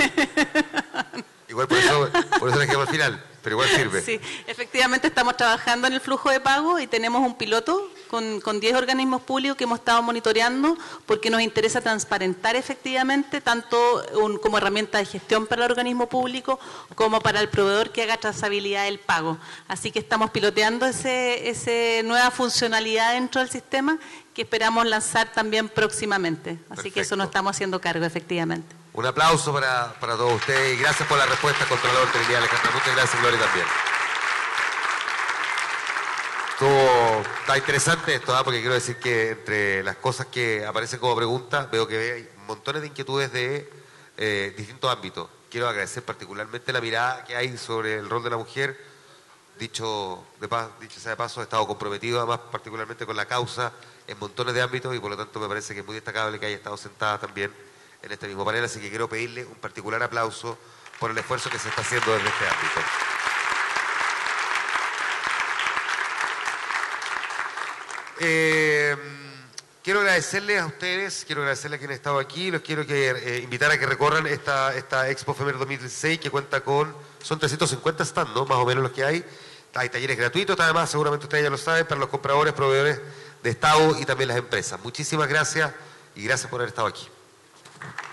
Igual por eso, por eso la quedamos al final, pero igual sirve. Sí, efectivamente estamos trabajando en el flujo de pago y tenemos un piloto con, con diez organismos públicos que hemos estado monitoreando, porque nos interesa transparentar efectivamente tanto un, como herramienta de gestión para el organismo público como para el proveedor que haga trazabilidad del pago. Así que estamos piloteando ese, ese nueva funcionalidad dentro del sistema que esperamos lanzar también próximamente. Así Perfecto. Que eso nos estamos haciendo cargo efectivamente. Un aplauso para, para todos ustedes y gracias por la respuesta, Contralor Trinidad Alejandra. Muchas gracias, Gloria, también. Estuvo, está interesante esto, ¿eh? Porque quiero decir que entre las cosas que aparecen como preguntas, veo que hay montones de inquietudes de eh, distintos ámbitos. Quiero agradecer particularmente la mirada que hay sobre el rol de la mujer. Dicho, de paz, dicho sea de paso, he estado comprometido además particularmente con la causa en montones de ámbitos y por lo tanto me parece que es muy destacable que haya estado sentada también en este mismo panel, así que quiero pedirle un particular aplauso por el esfuerzo que se está haciendo desde este ámbito. Eh, quiero agradecerles a ustedes, quiero agradecerles a quienes han estado aquí, los quiero que, eh, invitar a que recorran esta, esta Expo Femer dos mil dieciséis que cuenta con, son trescientos cincuenta stands, ¿no? Más o menos los que hay. Hay talleres gratuitos, además, seguramente ustedes ya lo saben, para los compradores, proveedores de Estado y también las empresas. Muchísimas gracias y gracias por haber estado aquí.